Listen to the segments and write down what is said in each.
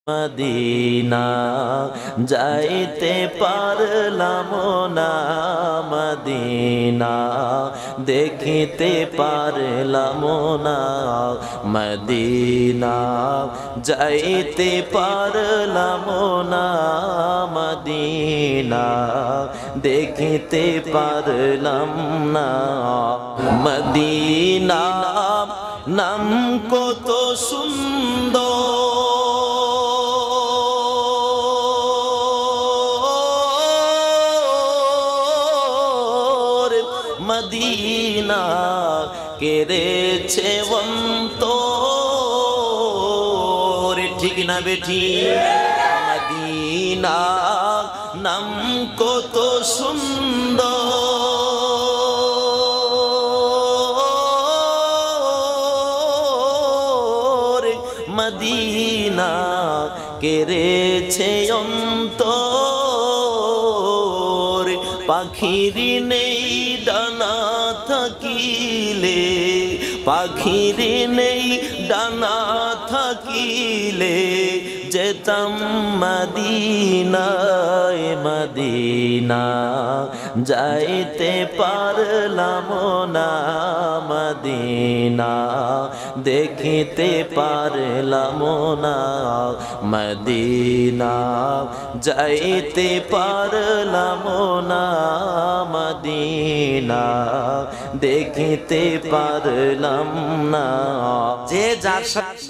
Medina যাইতে পারলাম না, মদিনা দেখিতে পারলাম না, মদিনা যাইতে পারলাম না, মদিনা দেখিতে পারলাম না। মদিনা নাম কত সুন্দর, মদিনা কেড়েছে অন্তর, ঠিক না বেঠি? মদিনা নাম কত সুন্দর, মদিনা কেড়েছে অন্তর। পাখির নেই ডানা থাকিলে, পাখির নেই ডানা থাকিলে যেতাম মদিনায়, মদিনা যাইতে পারলাম না, মদিনা দেখিতে পারলাম না, মদিনা যাইতে পারলাম না, মদিনা দেখিতে পারলাম না। যে যার সাথে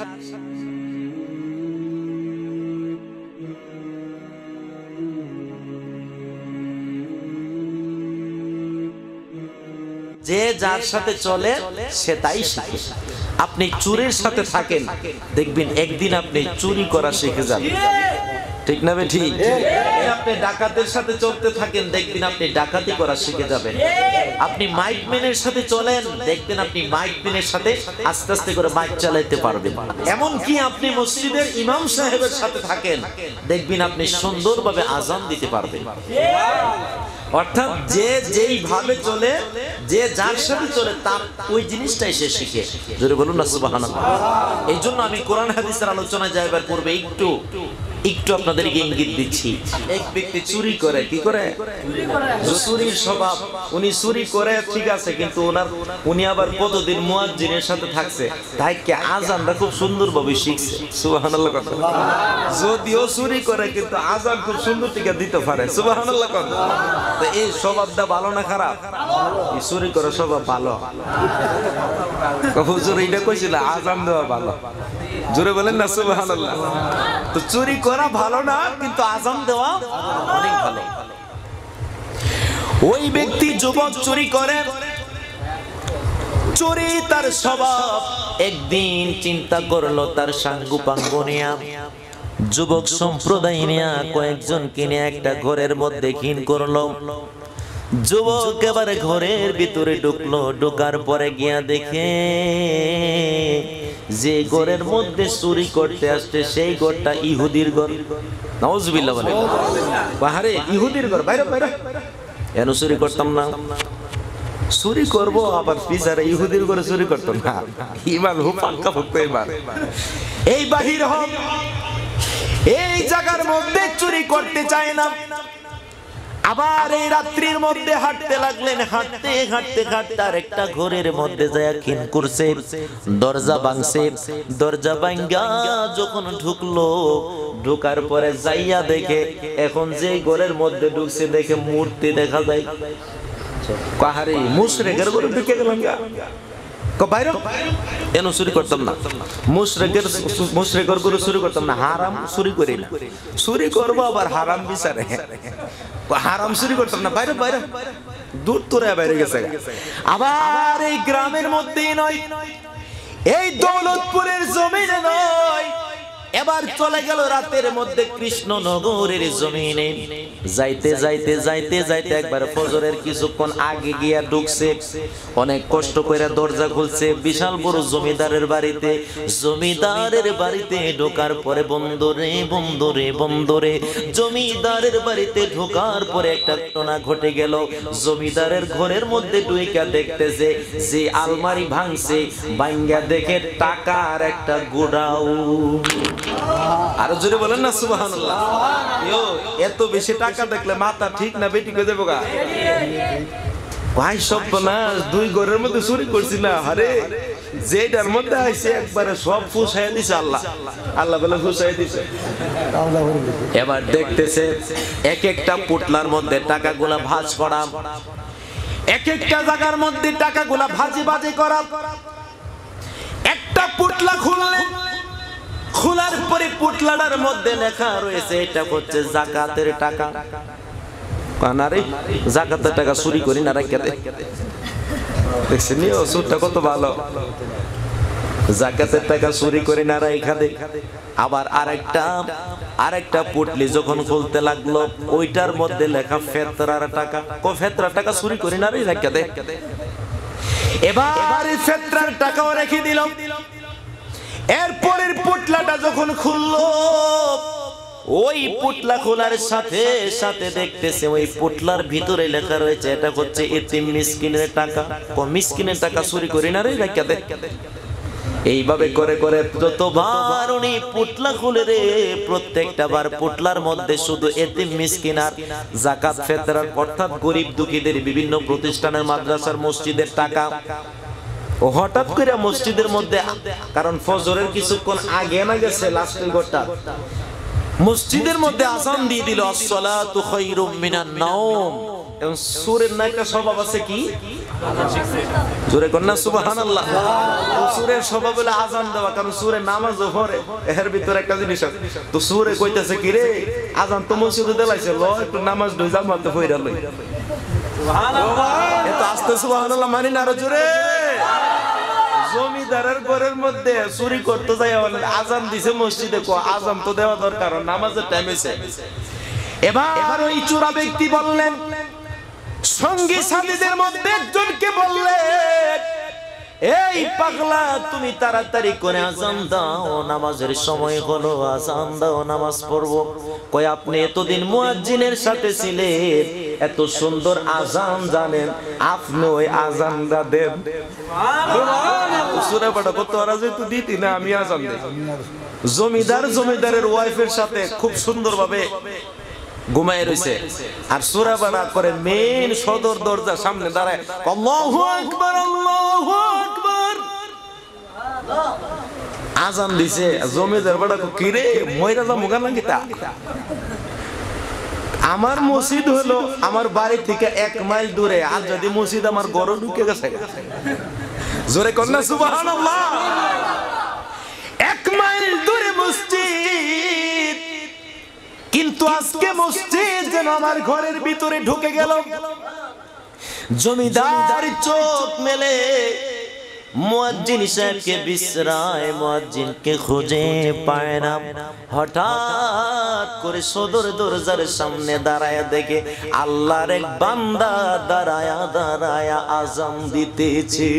যে যার সাথে চলে সে তাই শিখে। আপনি চুরির সাথে থাকেন, দেখবেন একদিন আপনি চুরি করা শিখে যাবেন, ঠিক না বেঠি? আপনি ডাকাতের সাথে চলতে থাকেন, দেখবেন আপনি ডাকাতি করা শিখে যাবেন। আপনি মাইক ম্যানের সাথে চলেন, দেখবেন আপনি মাইক ম্যানের সাথে আস্তে আস্তে করে মাইক চালাইতে পারবেন। এমনকি আপনি মসজিদের ইমাম সাহেবের সাথে থাকেন, দেখবেন আপনি সুন্দরভাবে আজান দিতে পারবেন। অর্থাৎ যে যেইভাবে চলে, যে যার সাথে চলে, তার ওই জিনিসটাই সে শিখে। জোরে বলুন না সুবহানাল্লাহ। এই জন্য আমি কোরআন হাদিসের আলোচনায় যাইবার পূর্বে একটু আপনাদেরকে ইঙ্গিত দিচ্ছি। এক ব্যক্তি চুরি করে, কি করে? চুরির স্বভাব। উনি চুরি করে ঠিক আছে, কিন্তু উনি আবার কতদিন মুয়াজ্জিনের সাথে থাকছে, তাই কি আজানটা খুব সুন্দরভাবে শিখছে। সুবহানাল্লাহ কথা। যদিও চুরি করে কিন্তু আজান খুব সুন্দর টিকা দিতে পারে। সুবহানাল্লাহ কথা। তো এই স্বভাবটা ভালো না খারাপ? এই চুরি করে স্বভাব ভালো। হুজুর এইটা কইছিল আজান দেওয়া ভালো। জোরে বলেন না সুবহানাল্লাহ। তো চুরি করা ভালো না, কিন্তু আজান দেওয়া অনেক ভালো। ওই ব্যক্তি যুবক চুরি করে, চুরি তার স্বভাব। একদিন চিন্তা করলো তার সাঙ্গুপাঙ্গ নিয়া, যুবক সম্প্রদায় নিয়া কয়েকজন কিনে একটা ঘরের মধ্যে ঘিন করলো। যুবক এবারে ঘরের ভিতরে ঢুকলো, ঢোকার পরে গিয়া দেখে যে ঘরের মধ্যে চুরি করতে আসছে সেই ঘরটা ইহুদির ঘর। নাউজুবিল্লাহ বলে, বাহারে ইহুদির ঘর, বাইরে বাইরে। এন চুরি করতাম না, চুরি করবো আবার পিছারে ইহুদির ঘরে চুরি করতাম না। ইমান হু পাক্কা ভক্ত। এবার এই বাহির হোক, এই জায়গার মধ্যে চুরি করতে চায় না। আবার এই রাত্রির মধ্যে হাঁটতে লাগলেন, হাঁটতে হাঁটতে হাঁটতে আর একটা ঘরের মধ্যে যায় খিন করছে, দরজা ভাঙছে। দরজা ভাঙ্গা যখন ঢুকলো, ঢুকার পরে যাইয়া দেখে এখন যে ঘরের মধ্যে ঢুকছে দেখে মূর্তি দেখা যায়। কাহারে মুশরিকের ঘরে ঢুকে গেলাম গা, বাইরে এন চুরি করতাম না। মুশরিকের ঘরে চুরি করতাম না, হারাম চুরি করি না। চুরি করবো আবার হারাম বিচারে, হারাম চুরি করতাম না, বাইরে বাইরে দূর তোরা বাইরে গেছে। আবার এই গ্রামের মধ্যেই নয়, এই দৌলতপুরের জমিনে নয়, এবার চলে গেল রাতের মধ্যে কৃষ্ণনগরের জমিনে। যাইতে যাইতে যাইতে যাইতে একবার ফজরের কিছুক্ষণ আগে গিয়া ঢুকছে, অনেক কষ্ট করে দরজা খুলছে। বিশাল বড় জমিদারের বাড়িতে, জমিদারের বাড়িতে ঢোকার পরে বন্দরে বন্দরে বন্দরে জমিদারের বাড়িতে ঢোকার পরে একটা ঘটনা ঘটে গেল। জমিদারের ঘরের মধ্যে ঢুইকা দেখতেছে যে আলমারি ভাঙছে, ভাঙ্গা দেখে টাকার একটা গোডাউন। আরো জোরে বলেন না সুবহানাল্লাহ। এত বেশি টাকা দেখলে মাথা ঠিক না বেটি কই দেবো গা ভাই। সব না দুই ঘরের মধ্যে চুরি করছি না, আরে যেটার মধ্যে আইছে একবারে সব ফুসাই দিছে আল্লাহ, আল্লাহ বলে ফুসাই দিছে। এবার দেখতেছে এক একটা পুটলার মধ্যে টাকাগুলা ভাঁজ করা, এক একটা জায়গার মধ্যে টাকাগুলা ভাজি ভাজি করা। একটা পুটলা খুললেন, খোলার পরে পুটলাটার মধ্যে লেখা রয়েছে এটা হচ্ছে যাকাতের টাকা। কানারে যাকাতের টাকা চুরি করি না রাখিয়া দে। দেখছেন ও সুরটা কত ভালো, যাকাতের টাকা চুরি করে না রাখা দে। আবার আরেকটা পুটলি যখন খুলতে লাগলো ওইটার মধ্যে লেখা ফেতরার টাকা। কো ফেতরার টাকা চুরি করি না রাখা দে। এবার ফেতরার টাকাও রেখে দিল। এরপরের পুটলাটা যখন খুললো, ওই পুটলা খোলার সাথে সাথে দেখতেছে ওই পুটলার ভিতরে লেখা রয়েছে এটা হচ্ছে এতিম মিসকিনের টাকা। ও মিসকিনের টাকা চুরি করি না রে রাখা দে। এইভাবে করে করে যতবার উনি পুটলা খুলে রে, প্রত্যেকটা বার পুটলার মধ্যে শুধু এতিম মিসকিন আর যাকাত ফেতরার অর্থাৎ গরিব দুঃখীদের বিভিন্ন প্রতিষ্ঠানের মাদ্রাসার মসজিদের টাকা। ও হঠাৎ করে মসজিদের মধ্যে, কারণ ফজরের কিছুক্ষণ আগে না গেছে লাস্টের ঘরটা, মসজিদের মধ্যে আযান দিয়ে দিল আসসালাতু খায়রুম মিনান নাওম। এবং সূরের না একটা স্বভাব আছে কি, জোরে কন্যা সুবহানাল্লাহ। সূরের স্বভাব হলো আযান দেওয়া, কারণ সূরে নামাজও পড়ে। এর ভিতরে একটা জিনিস আছে, তো সূরে কইতাছে কি রে আযান তো মসজিদে দেলাইছে, ল একটু নামাজ দুই জামাতে পড়া লই। সুবহানাল্লাহ, এত আস্তে সুবহানাল্লাহ মানি না, আরো জোরে। জমিদারের ঘরের মধ্যে চুরি করতে যায়, আজান দিছে মসজিদে, কো আজান তো দেওয়া দরকার, নামাজের টাইম হইছে। এবার ওই চোরা ব্যক্তি বললেন, সঙ্গী সাথীদের মধ্যে একজনকে বললেন, এই পাগলা তুমি তাড়াতাড়ি করে আজান দাও, নামাজের সময় হলো, আজান দাও, নামাজ পড়বো। কই আপনি এতদিন মুয়াজ্জিনের সাথে ছিলেন, এত সুন্দর আজান জানেন, আপনি ওই আজানটা দেন। সূরা পাঠা কত আরাজে তো দিতি না, আমি আজান দেই। জমিদারের ওয়াইফের সাথে খুব সুন্দরভাবে ঘুমায় রইছে, আর সূরা পাঠা করে মেন সদর দরজার সামনে দাঁড়ায়, আল্লাহু আকবার আল্লাহু আকবার, আজান দিছে। জমিদার পাঠা কি রে মইরা যা মুগা লাগিতা, আমার মসজিদ হলো আমার বাড়ি থেকে 1 মাইল দূরে, আর যদি মসজিদ আমার ঘরে ঢুকে গেছে, জোরে কন্যা সুবহানাল্লাহ, 1 মাইল দূরে মসজিদ, কিন্তু আজকে মসজিদ যেন আমার ঘরের ভিতরে ঢুকে গেল। জমিদার চোখ মেলে মুয়াজ্জিন সাহেবকে বিশ্রায়, মুয়াজ্জিনকে খুঁজে পায় না। হঠাৎ করে সদর দরজার সামনে দাঁড়ায়া দেখে আল্লাহর এক বান্দা দাঁড়ায়া আযান দিতেছে।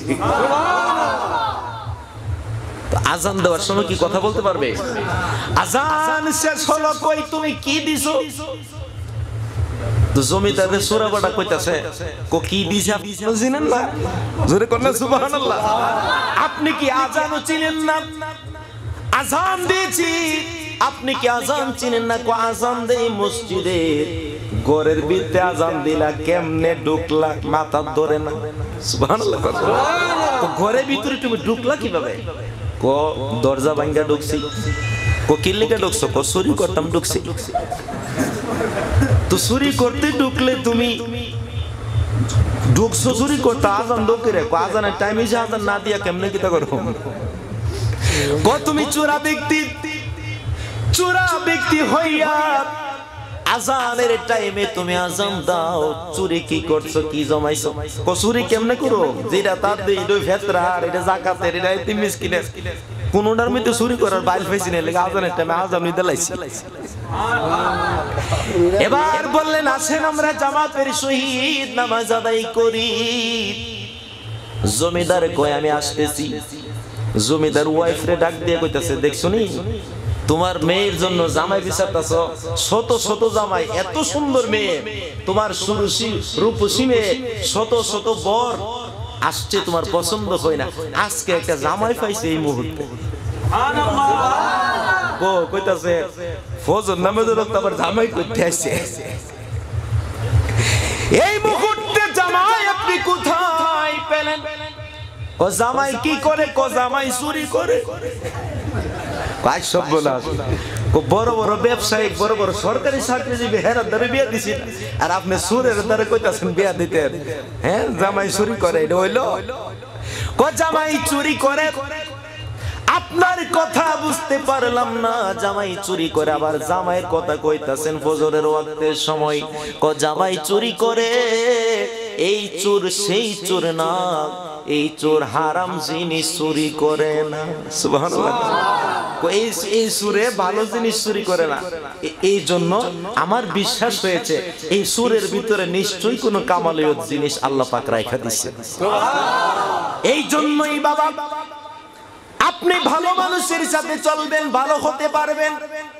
আযান দেওয়ার সময় কি কথা বলতে পারবে? আযান শেষ হলো, কই তুমি কি দিছো? তো জমিদারের সূরা পড়া কইতাছে, কো কি দিছে আপনি চিনেন না? জোরে কন্যা সুবহানাল্লাহ। আপনি কি আযানও চিনেন না? আযান দিয়েছি, আপনি কি আযান চিনেন না? কো আযান দেই মসজিদে, ঘরের ভিতরে আযান দিলা, কেমনে ঢুকলা মাথা ধরে না? সুবহানাল্লাহ। তো ঘরের ভিতরে তুমি ঢুকলা কিভাবে? কো দরজা ভাঙা ঢুকছি। কো কি লিখে ঢুকছো? কো চুরি করতাম ঢুকছি। তো চুরি করতে ঢুকলে তুমি ঢুকছো চুরি করতে, আজান ঢুকে রে, আজানের টাইম হিসেবে আজান না দিয়া কেমনে কিতা করো? কো তুমি চোরা ব্যক্তি হইয়া আজানের টাইমে তুমি আজান দাও, চুরি কি করছো, কি জমাইছো? কো চুরি কেমনে করো? যেটা তার দেই দুই ফেতরা, আর এটা যাকাতের, এটা এতিম মিসকিনের, কোনটার মধ্যে চুরি করার বাইল পাইছি না, লাগা আজানের টাইমে আজান নিতে লাইছি। এবার বললেন, আসেন আমরা জামাতের সহিত নামাজ আদায় করি। জমিদার কয় আমি আসতেছি। জমিদার ওয়াইফরে ডাক দিয়ে কইতাছে, দেখছনি তোমার মেয়ের জন্য জামাই বিচারতাছো, শত শত জামাই, এত সুন্দর মেয়ে, তোমার রূপসী মেয়ে, শত শত বর আসছে, তোমার পছন্দ হয় না, আজকে একটা জামাই পাইছে এই মুহূর্তে। গো কইতাছে ফজর নামাজের রক্ত আবার জামাই করতে আসছে। এই মুহূর্তে জামাই আপনি কোথায় পেলেন? ও জামাই কি করে? কো জামাই চুরি করে। কাজ সব বলা বড় বড় ব্যবসায়িক বড় বড় সরকারি চাকরিজীবী হেরার দ্বারা বিয়ে দিছি, আর আপনি সুরের দ্বারা কইতাছেন বিয়া দিতেন। হ্যাঁ জামাই চুরি করে, এটা হইলো? কো জামাই চুরি করে। আপনার কথা বুঝতে পারলাম না, জামাই চুরি করে। আবার জামাইয়ের কথা কইতাছেন ফজরের ওয়াক্তের সময়। কো জামাই চুরি করে, এই চোর সেই চোর না, এই চোর হারাম জিনিস চুরি করে না। সুবহানাল্লাহ। এই সুরে ভালো জিনিস চুরি করে না। এই জন্য আমার বিশ্বাস হয়েছে এই সুরের ভিতরে নিশ্চয়ই কোনো কামালীয় জিনিস আল্লাহ পাক রাখা দিয়েছে। এই জন্যই বাবা আপনি ভালো মানুষের সাথে চলবেন, ভালো হতে পারবেন।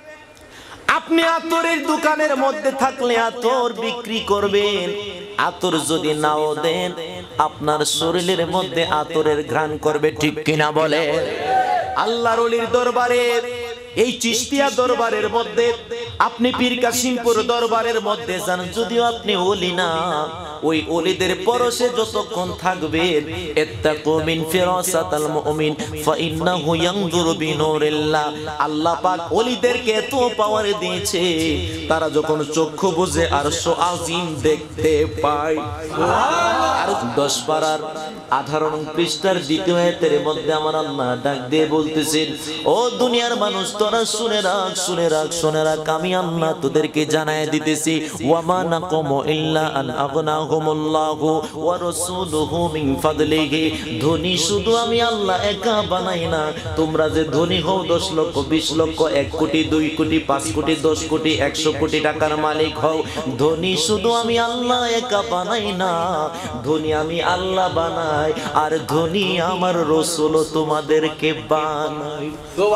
আপনি আতরের দোকানের মধ্যে থাকলে আতর বিক্রি করবেন, আতর যদি নাও দেন আপনার শরীরের মধ্যে আতরের ঘ্রাণ করবে, ঠিক কিনা বলে? আল্লাহর ওলির দরবারে, এই চিশতিয়া দরবারের মধ্যে, আপনি পীর কাসিমপুর দরবারের মধ্যে যান, যদিও আপনি ওলি না, ওই ওলিদের পরশে যতক্ষণ থাকবেন, ইত্তাকু মিন ফিরাসাতাল মুমিন ফাইন্নাহু ইয়ানজুরু বিনুরিল্লাহ। আল্লাহ পাক ওলিদেরকে এত পাওয়ার দিয়েছে, তারা যখন চক্ষু বুজে আরশ আজিম দেখতে পায়। আর 10 পারার 18 নং পৃষ্ঠার 2য় আয়াতের মধ্যে আমার আল্লাহ ডাক দিয়ে বলতেছেন, ও দুনিয়ার মানুষ তোরা শুনে রাখ, শুনে রাখ, শুনে রাখ, আমি আল্লাহ তোদেরকে জানায় দিতেছি, ওয়া মা নাকুমু ইল্লা আন আগনাহুমুল্লাহু ওয়া রাসূলুহু মিন ফাদলিহি। ধনী শুধু আমি আল্লাহ একা বানাই না। তোমরা যে ধনী হও 10 লক্ষ 20 লক্ষ 1 কোটি 2 কোটি 5 কোটি 10 কোটি 100 কোটি টাকার মালিক হও, ধনী শুধু আমি আল্লাহ একা বানাই না, ধনী আমি আল্লাহ বানাই, আর ধনী আমার রাসূল তোমাদেরকে বানাই।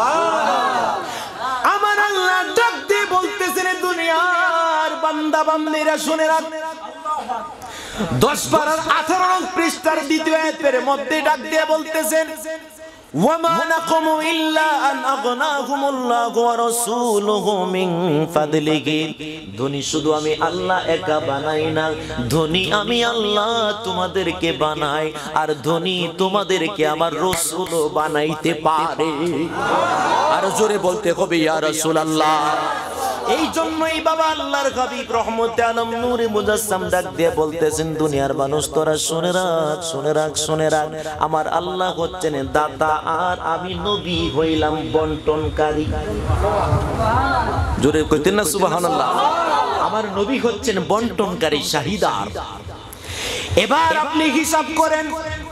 আমার আল্লাহ ডাক দিয়ে বলতেছেন, দুনিয়ার বান্দা বান্দিরা শুনে রাখ, 10 পারার 18 নং পৃষ্ঠার 2য় আয়াতের মধ্যে ডাক দিয়ে বলতেছেন, ওয়া মা নাকুমু ইল্লা আন আগনাহুমুল্লাহু ওয়া রাসূলুহু মিন ফাদলিহি। ধনী শুধু আমি আল্লাহ একা বানাই না, ধনী আমি আল্লাহ তোমাদেরকে বানাই, আর ধনী তোমাদেরকে আমার রাসূলও বানাইতে পারে। আর জোরে বলতে হবে ইয়া রাসূলুল্লাহ। এই জন্যই বাবা আল্লাহর হাবিব রহমতে আলম নূরে মুজাসসাম ডাক দিয়ে বলতেছেন, দুনিয়ার মানুষ তোরা শুনে রাখ, শুনে রাখ, শুনে রাখ, আমার আল্লাহ হচ্ছেন দাতা, আর আমি নবী হইলাম বন্টনকারী। জোরে কইতেন না সুবহানাল্লাহ। আমার নবী হচ্ছেন বন্টনকারী, শাহিদার। এবার আপনি হিসাব করেন,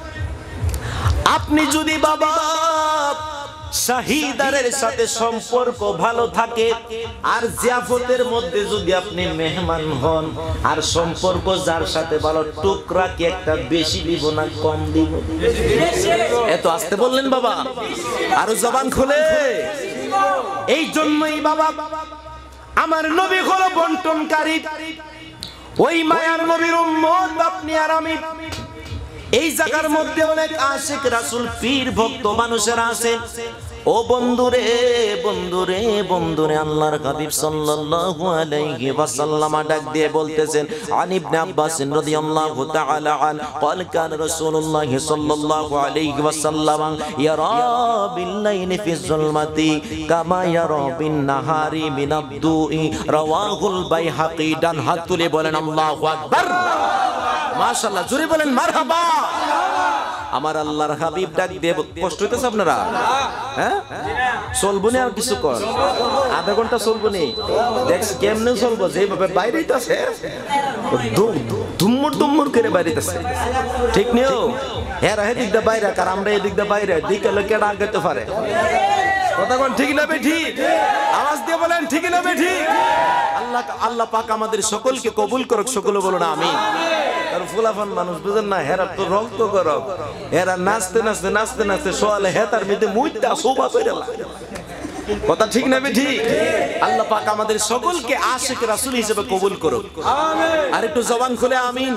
আপনি যদি বাবা শাহিদারের সাথে সম্পর্ক ভালো থাকে, আর জিয়াফতের মধ্যে যদি আপনি মেহমান হন, আর সম্পর্ক যার সাথে ভালো, টুকরা কি একটা বেশি দিব না কম দিব? এত আসতে বললেন বাবা, আরো জবান খুলে। এই জন্যই বাবা আমার নবী হলো বন্টনকারী, ওই মায়ার নবীর উম্মত আপনি আর আমি। এই জায়গার মধ্যে অনেক আশিক রাসূল পীর ভক্ত মানুষেরা আছেন। ও বন্ধুরে, বন্ধুরে, বন্ধুরে, আল্লাহর হাবিব সাল্লাল্লাহু আলাইহি ওয়াসাল্লাম ডাক দিয়ে বলতেছেন, আন ইবনে আব্বাস রাদিয়াল্লাহু তাআলা আন قال كان رسول الله صلى الله عليه وسلم يرى بالليل في الظلمة كما يرى بالنهار من الضوء رواه البيهقي। ডান হাত তুলে বলেন আল্লাহু আকবার, মাশাআল্লাহ, জোরে বলেন মারহাবা। আমার আল্লাহর হাবিব ডাক দিয়ে, কষ্ট হইতেছে আপনারা? হ্যাঁ, চলবো না আর কিছু কর, আধা ঘন্টা চলবো নি, দেখ কেমনে চলবো, যেভাবে বাইরে হইতাছে ধুম্মুর ধুম্মুর করে বাইরে হইতাছে, ঠিক নিও। এরা এদিক দা বাইরে, আর আমরা এদিক দা বাইরে, দিকে লোকে ডাক দিতে পারে। কথা কোন ঠিক না বেঠিক? আওয়াজ দিয়ে বলেন ঠিক না বেঠিক? আল্লাহ পাক আমাদের সকলকে কবুল করুক, সকলে বলুন আমিন। আর ফুলাফান মানুষ বুঝেন না, হেরা তো রক্ত গরম, এরা নাচতে নাচতে নাচতে নাচতে সোয়ালে হেতার মধ্যে মুইটা শোভা করে লাগে। কথা ঠিক না বেঠিক? আল্লাহ পাক আমাদের সকলকে আশিক রাসূল হিসেবে কবুল করুক, আমিন। আর একটু জবান খুলে আমিন।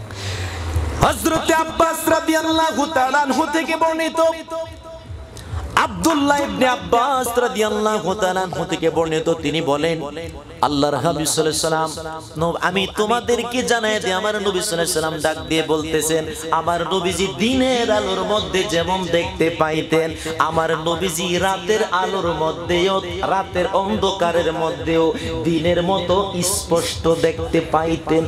হযরত আব্বাস রাদিয়াল্লাহু তাআলা আনহু থেকে বর্ণিত, আব্দুল্লাহ ইবনে আব্বাস রাদিয়াল্লাহু তাআলা থেকে বর্ণিত, তিনি বলেন আল্লাহর হাবিব সাল্লাল্লাহু আলাইহি সাল্লাম, আমি তোমাদেরকে জানাই দিই, আমার নবী সাল্লাল্লাহু আলাইহি সাল্লাম ডাক দিয়ে বলতেছেন, আমার নবীজি দিনের আলোর মধ্যে যেমন দেখতে পাইতেন, আমার নবীজি রাতের আলোর মধ্যেও, রাতের অন্ধকারের মধ্যেও দিনের মতো স্পষ্ট দেখতে পাইতেন।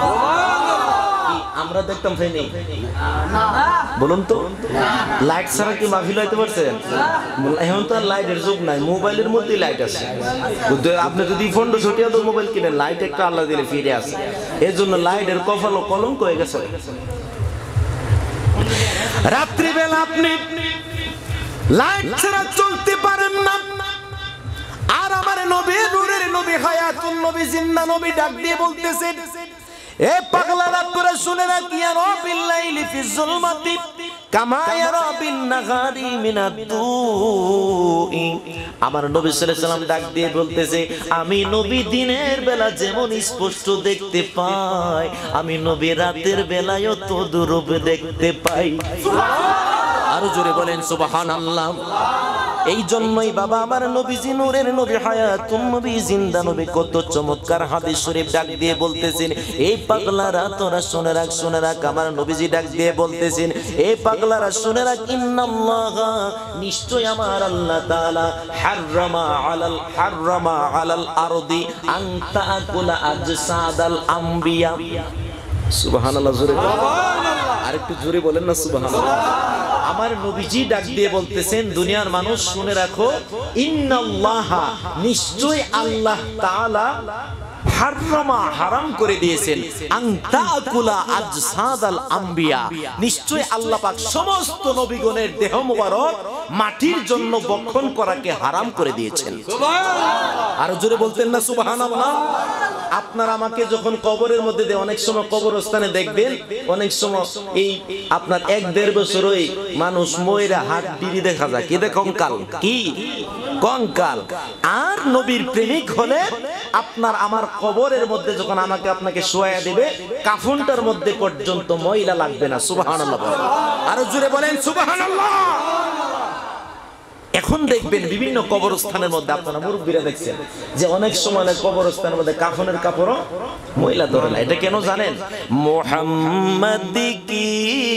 আমরা দেখতাম ফেনি, বলুন তো, লাইট ছাড়া কি মাহফিল হইতে পারছেন? এখন তো আর লাইটের যুগ নাই, মোবাইলের মধ্যে লাইট আছে। আপনি যদি ফন্ড ছটিয়া তো মোবাইল কিনেন, লাইট একটা আল্লাহ দিলে ফিরে আসে, এর জন্য লাইটের কপাল কলঙ্ক হয়ে গেছে। রাত্রিবেলা আপনি লাইট ছাড়া চলতে পারেন না, আর আমার নবী, নূরের নবী, হায়াতুল নবী, জিন্দা নবী ডাক দিয়ে বলতেছেন, এ পাগলারা তোরা শুনে রাখ, ইয়ারা বিল্লাইলি ফি যুলমাতি কামা ইয়ারা বিন নাহারি মিনাদ দুই। আমার নবী সাল্লাল্লাহু আলাইহি সাল্লাম ডাক দিয়ে বলতেছে, আমি নবী দিনের বেলা যেমন স্পষ্ট দেখতে পাই, আমি নবী রাতের বেলায়ও তদ্রূপ দেখতে পাই। আরো জোরে বলেন সুবহানাল্লাহ। এই জন্যই বাবা আমার নবীজি, নূরের নবী, হায়াতুন নবী, জিন্দা নবী কত চমৎকার হাদিস শরীফ ডাক দিয়ে বলতেছেন, এই পাগলারা তোরা শুনে রাখ, শুনে রাখ, আমার নবীজি ডাক দিয়ে বলতেছেন, এই পাগলারা শুনে রাখ, ইন্নাল্লাহা, নিশ্চয় আমার আল্লাহ তাআলা, হাররামা আলাল আরদি আন তাআকুলা আজসাদাল আম্বিয়া। সুবহানাল্লাহ, জোরে সুবহানাল্লাহ, আরেকটু জোরে বলেন না সুবহানাল্লাহ। আমার নবীজি ডাক দিয়ে বলতেছেন, দুনিয়ার মানুষ শুনে রাখো, ইন্নাল্লাহা, নিশ্চয় আল্লাহ তাআলা, হাররামা, হারাম করে দিয়েছেন, আন তাআকুলা আজসাদাল আম্বিয়া, নিশ্চয় আল্লাহ পাক সমস্ত নবীগণের দেহ মোবারক মাটির জন্য বক্ষণ করাকে হারাম করে দিয়েছেন। সুবহানাল্লাহ, আর জোরে বলতেন না সুবহানাল্লাহ। আপনার আমাকে যখন কবরের মধ্যে দেয়, অনেক সময় কবরস্থানে দেখবেন, অনেক সময় এই আপনার 1-1.5 বছরই মানুষ ময়রা হাত বিড়ি দেখা যায়, কি দেখে কঙ্কাল, কি কঙ্কাল। আর নবীর প্রেমিক হলে আপনার আমার কবরের মধ্যে যখন আমাকে আপনাকে শোয়া দিবে, কাফনটার মধ্যে পর্যন্ত ময়লা লাগবে না। সুবহানাল্লাহ, আরো জোরে বলেন সুবহানাল্লাহ। এখন দেখবেন বিভিন্ন কবরস্থানের মধ্যে, আপনারা মুরব্বীরা দেখছেন যে অনেক সময় কবরস্থানের মধ্যে কাফনের কাপড়ও ময়লা ধরে না। এটা কেন জানেন? মুহাম্মদ কি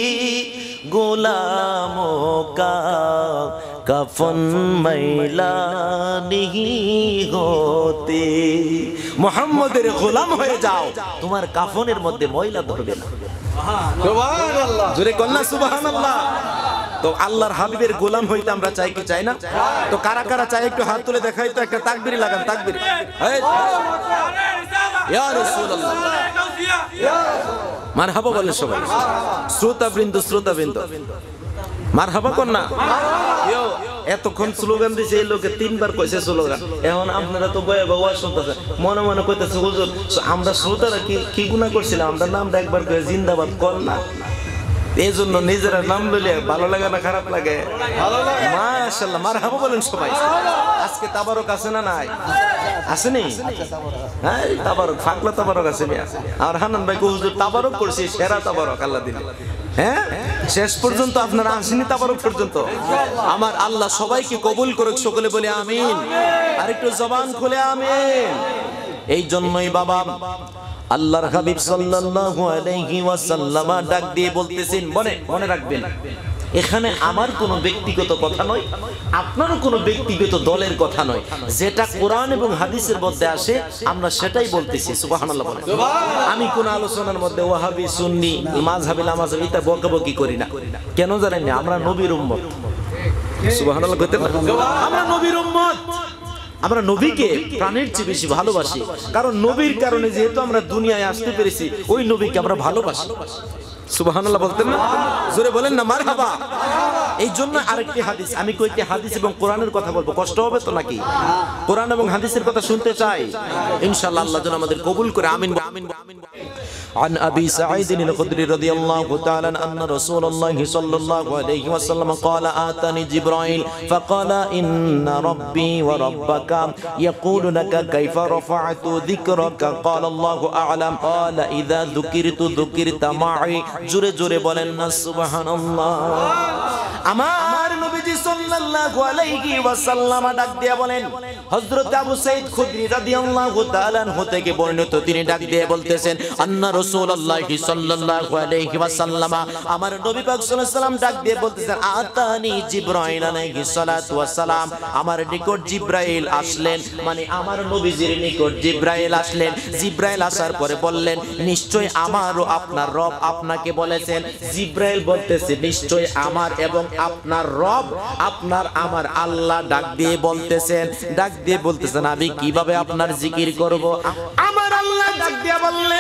গোলামোं का कफन मैला नहीं होते, মুহাম্মদের গোলাম হয়ে যাও, তোমার কাফনের মধ্যে ময়লা ধরবে না। সুবহানাল্লাহ, জোরে কন্না সুবহানাল্লাহ। তো আল্লাহর হাবিবের গোলাম হইতে আমরা চাই কি চাই না? তো কারা কারা চাই একটু হাত তুলে দেখাই তো, একটা তাকবীর লাগান, তাকবীর। ইয়া রাসূলুল্লাহ, মারহাবা বলেন সবাই। শ্রোতাবৃন্দ, শ্রোতাবৃন্দ, মারহাবা কর না। এতক্ষণ স্লোগান দিছে, এই লোকে 3বার কইছে স্লোগান। এখন আপনারা তো বয়ে ওয়াজ শুনতেছেন, মনে মনে কইতেছে, হুজুর আমরা শ্রোতারা কি গুনাহ করছিলাম, আমরা নামটা একবার কই জিন্দাবাদ কর না। এই জন্য নিজেরা নাম লইলে ভালো লাগে না খারাপ লাগে? মাশাআল্লাহ, মারহাবা বলেন সবাই। আজকে তাবারক আছে না নাই? আসেনি? হ্যাঁ, তাবারক, ফাকলা তাবারক আছে মিয়া। আর হানান ভাই কো হুজুর তাবারক করছি, সেরা তাবারক আল্লাহ দিন। হ্যাঁ, শেষ পর্যন্ত আপনারা আসেনি তাবারক পর্যন্ত। আমার আল্লাহ সবাইকে কবুল করুক, সকলে বলে আমিন। আর একটু জবান খুলে আমিন। এই জন্যই বাবা আল্লাহর হাবিব সাল্লাল্লাহু আলাইহি ওয়াসাল্লাম ডাক দিয়ে বলতেছেন, মনে রাখবেন, এখানে আমার কোনো ব্যক্তিগত কথা নয়, আপনারও কোনো ব্যক্তিগত দলের কথা নয়, যেটা কোরআন এবং হাদিসের মধ্যে আসে আমরা সেটাই বলতেছি। সুবহানাল্লাহ বলেন। আমি কোন আলোচনার মধ্যে ওয়াহাবি, সুন্নি, মাযহাবি, লামাযহাবি এটা বকাবকি করি না। কেন জানেন না? আমরা নবীর উম্মত। সুবহানাল্লাহ কইতে না? আমরা নবীর উম্মত, আমরা নবীকে প্রাণের চেয়ে বেশি ভালোবাসি, কারণ নবীর কারণে যেহেতু আমরা দুনিয়ায় আসতে পেরেছি, ওই নবীকে আমরা ভালোবাসি। সুবহানাল্লাহ বলতেন না? জোরে বলেন না মারহাবা। এই জন্য আরেকটি হাদিস, আমি কয়েকটি হাদিস এবং কোরআনের কথা বলবো, কষ্ট হবে তো নাকি? কোরআন এবং হাদিসের কথা শুনতে চাই, ইনশাআল্লাহ আল্লাহ যেন আমাদের কবুল করে। আমিন আমিন আমিন। عن أبي سعيد الخدري رضي الله تعالى أن رسول الله صلى الله عليه وسلم قال آتاني جبرائيل فقال إن ربي وربك يقول لك كيف رفعت ذكرك قال الله أعلم قال إذا ذكرت ذكرت معي জোরে জোরে বলেন না সুবহানাল্লাহ। আমার নবীজি সাল্লাল্লাহু আলাইহি ওয়াসাল্লাম ডাক দিয়ে বলেন, হযরত আবু সাঈদ খুদরি রাদিয়াল্লাহু তাআলা আনহু থেকে বর্ণিত, তিনি ডাক দিয়ে বলতেছেন, আন্না রাসূলুল্লাহি সাল্লাল্লাহু আলাইহি ওয়াসাল্লাম, আমার নবী পাক সাল্লাল্লাহু আলাইহি ওয়াসাল্লাম ডাক দিয়ে বলতেছেন, আতানি জিবরাইল আলাইহিস সালাতু ওয়াস সালাম, আমার নিকট জিবরাইল আসলেন, মানে আমার নবীজির নিকট জিবরাইল আসলেন। জিবরাইল আসার পরে বললেন, নিশ্চয় আমার ও আপনার রব আপনাকে বলেছেন। জিবরাইল বলতেছে, নিশ্চয় আমার এবং আপনার রব, আপনার আমার আল্লাহ ডাক দিয়ে বলতেছেন, আমি কিভাবে আপনার জিকির করব? আমার আল্লাহ ডাক দিয়ে বললেন,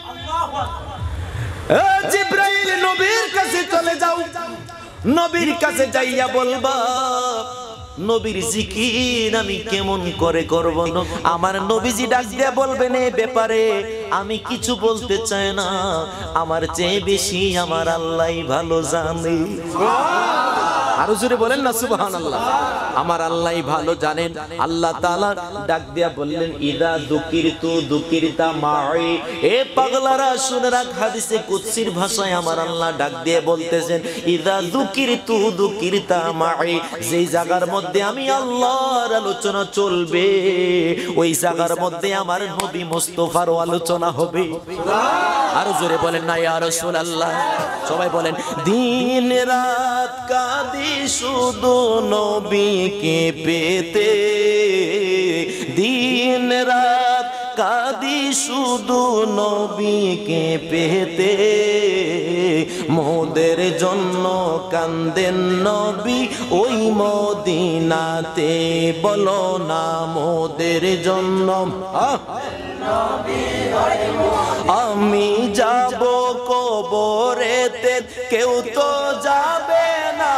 জিবরাইল নবীর কাছে চলে যাও, নবীর কাছে যাইয়া বলবা, নবীর জিকির আমি কেমন করে করব? আমার নবীজি ডাক দিয়ে বলবেন, এই ব্যাপারে আমি কিছু বলতে চাই না, আমার চেয়ে বেশি আমার আল্লাহই ভালো জানে। আরো জোরে বলেন না সুবহানাল্লাহ। আমার আল্লাহই ভালো জানেন। আল্লাহ তাআলা ডাক দিয়া বললেন, ইদা দুকিরতু দুকিরতা মাই। এ পাগলারা শুনে রাখ, হাদিসে কুদসির ভাষায় আমার আল্লাহ ডাক দিয়ে বলতেছেন, ইদা দুকিরতু দুকিরতা মাই। যেই জায়গার মধ্যে আমি আল্লাহর আলোচনা চলবে, ওই জায়গার মধ্যে আমার নবী মুস্তাফার আলোচনা হবে। আরো জোরে বলেন না ইয়া রাসূলুল্লাহ। সবাই বলেন, দিন রাত কাঁদি শুধু নবীকে পেতে, দিন রাত কাঁদি শুধু নবীকে পেতে, মোদের জন্য কান্দেন নবী ওই মদিনাতে। বলো না মোদের জন্য আমি যাব কবরেতে, কেউ তো যাবে না,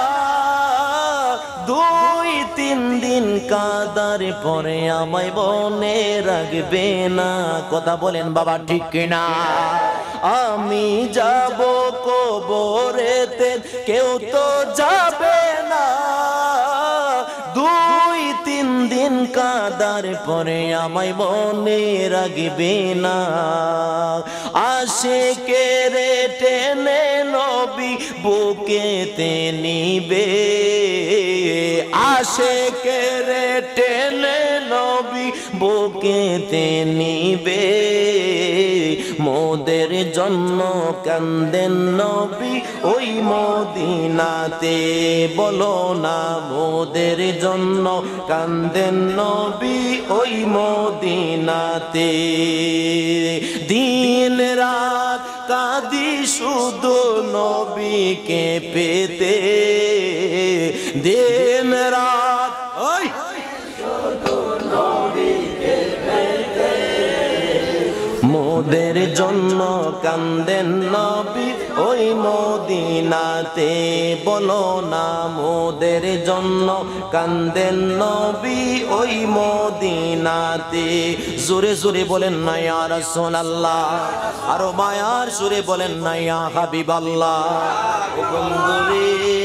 2-3 দিন কাদার পরে আমায় বনে রাখবে না। কথা বলেন বাবা, ঠিক কিনা? আমি যাব কবরেতে, কেউ তো যাবে না, 2-3 দিন কাদার পরে আমায় বনে রাখবে না। আশিকের টেনে নবী বুকেতে নিবে, আশিকের টেনে নবী বুকেতে নিবে, মোদের জন্য কান্দেন নবী ওই মদিনাতে। বলো না মোদের জন্য কান্দেন নবী ওই মদিনাতে। দিন রাত কাঁদি শুধু নবীকে পেতে, দিন রাত ওই মোদের জন্য কান্দেন নবী ওই মদিনাতে। বলো না মোদের জন্য কান্দেন নবী ওই মদিনাতে। জোরে জোরে বলেন না ইয়া রাসূলুল্লাহ, আরো মায়ার সুরে বলেন না ইয়া হাবিবাল্লাহ। ও বন্ধুরে,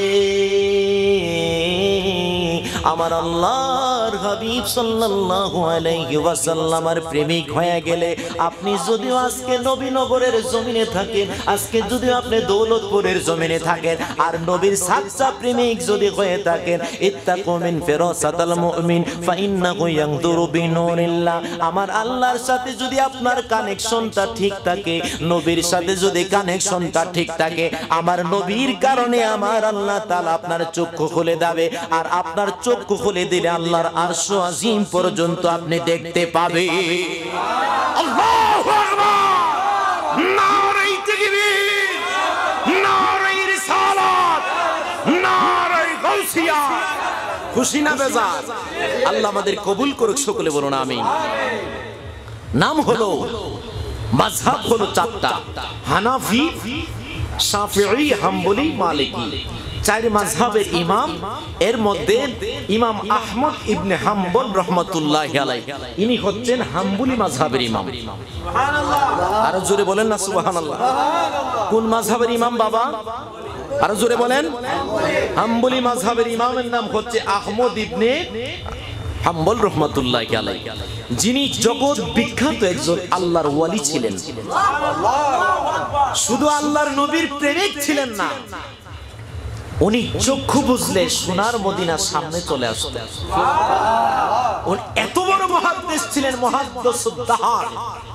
আমার আল্লাহর হাবিব সাল্লাল্লাহু আলাইহি ওয়াসাল্লামের প্রেমিক হয়ে গেলে, আপনি যদিও আজকে নবীনগরের জমিনে থাকেন, আজকে যদি আপনি দৌলতপুরের জমিনে থাকেন, আর নবীর সাচ্চা প্রেমিক যদি হয়ে থাকেন, ইত্তাকু মিন ফিরাসাতিল মুমিন ফাইন্নাহু ইয়ানদুরু বিনুরিল্লাহ। আমার আল্লাহর সাথে যদি আপনার কানেকশনটা ঠিক থাকে, নবীর সাথে যদি কানেকশনটা ঠিক থাকে, আমার নবীর কারণে আমার আল্লাহ তাআলা আপনার চক্ষু খুলে দেবে, আর আপনার চক্ষু খুলে দিলে আল্লাহর আরশ আজিম পর্যন্ত আপনি দেখতে পাবে। আল্লাহু আকবার, নারে তাকবীর, নারে রিসালাত, নারে গাউসিয়া। খুশি না বেজার? আল্লাহ আমাদের কবুল করুক, সকলে বলুন আমিন। নাম হলো, মাযহাব হলো 4টা, হানাফি, শাফিঈ, হাম্বলি, মালিকি। 4 মাযহাবের ইমাম। এর মধ্যে ইমাম আহমদ ইবনে হাম্বল রাহমাতুল্লাহি আলাইহি, ইনি হচ্ছেন হাম্বলি মাযহাবের ইমাম। সুবহানাল্লাহ, আরো জোরে বলেন না সুবহানাল্লাহ। কোন মাযহাবের ইমাম বাবা? আরো জোরে বলেন। হাম্বলি মাযহাবের ইমামের নাম হচ্ছে আহমদ ইবনে হাম্বল রাহমাতুল্লাহি আলাইহি, যিনি জগৎ বিখ্যাত একজন আল্লাহর ওয়ালি ছিলেন। শুধু আল্লাহর নবীর প্রেমিক ছিলেন না, উনি চক্ষু বুঝলে সোনার মদিনার সামনে চলে আসতেন। উনি এত বড় মুহাদ্দিস ছিলেন, মুহাদ্দিসুদ্দাহার।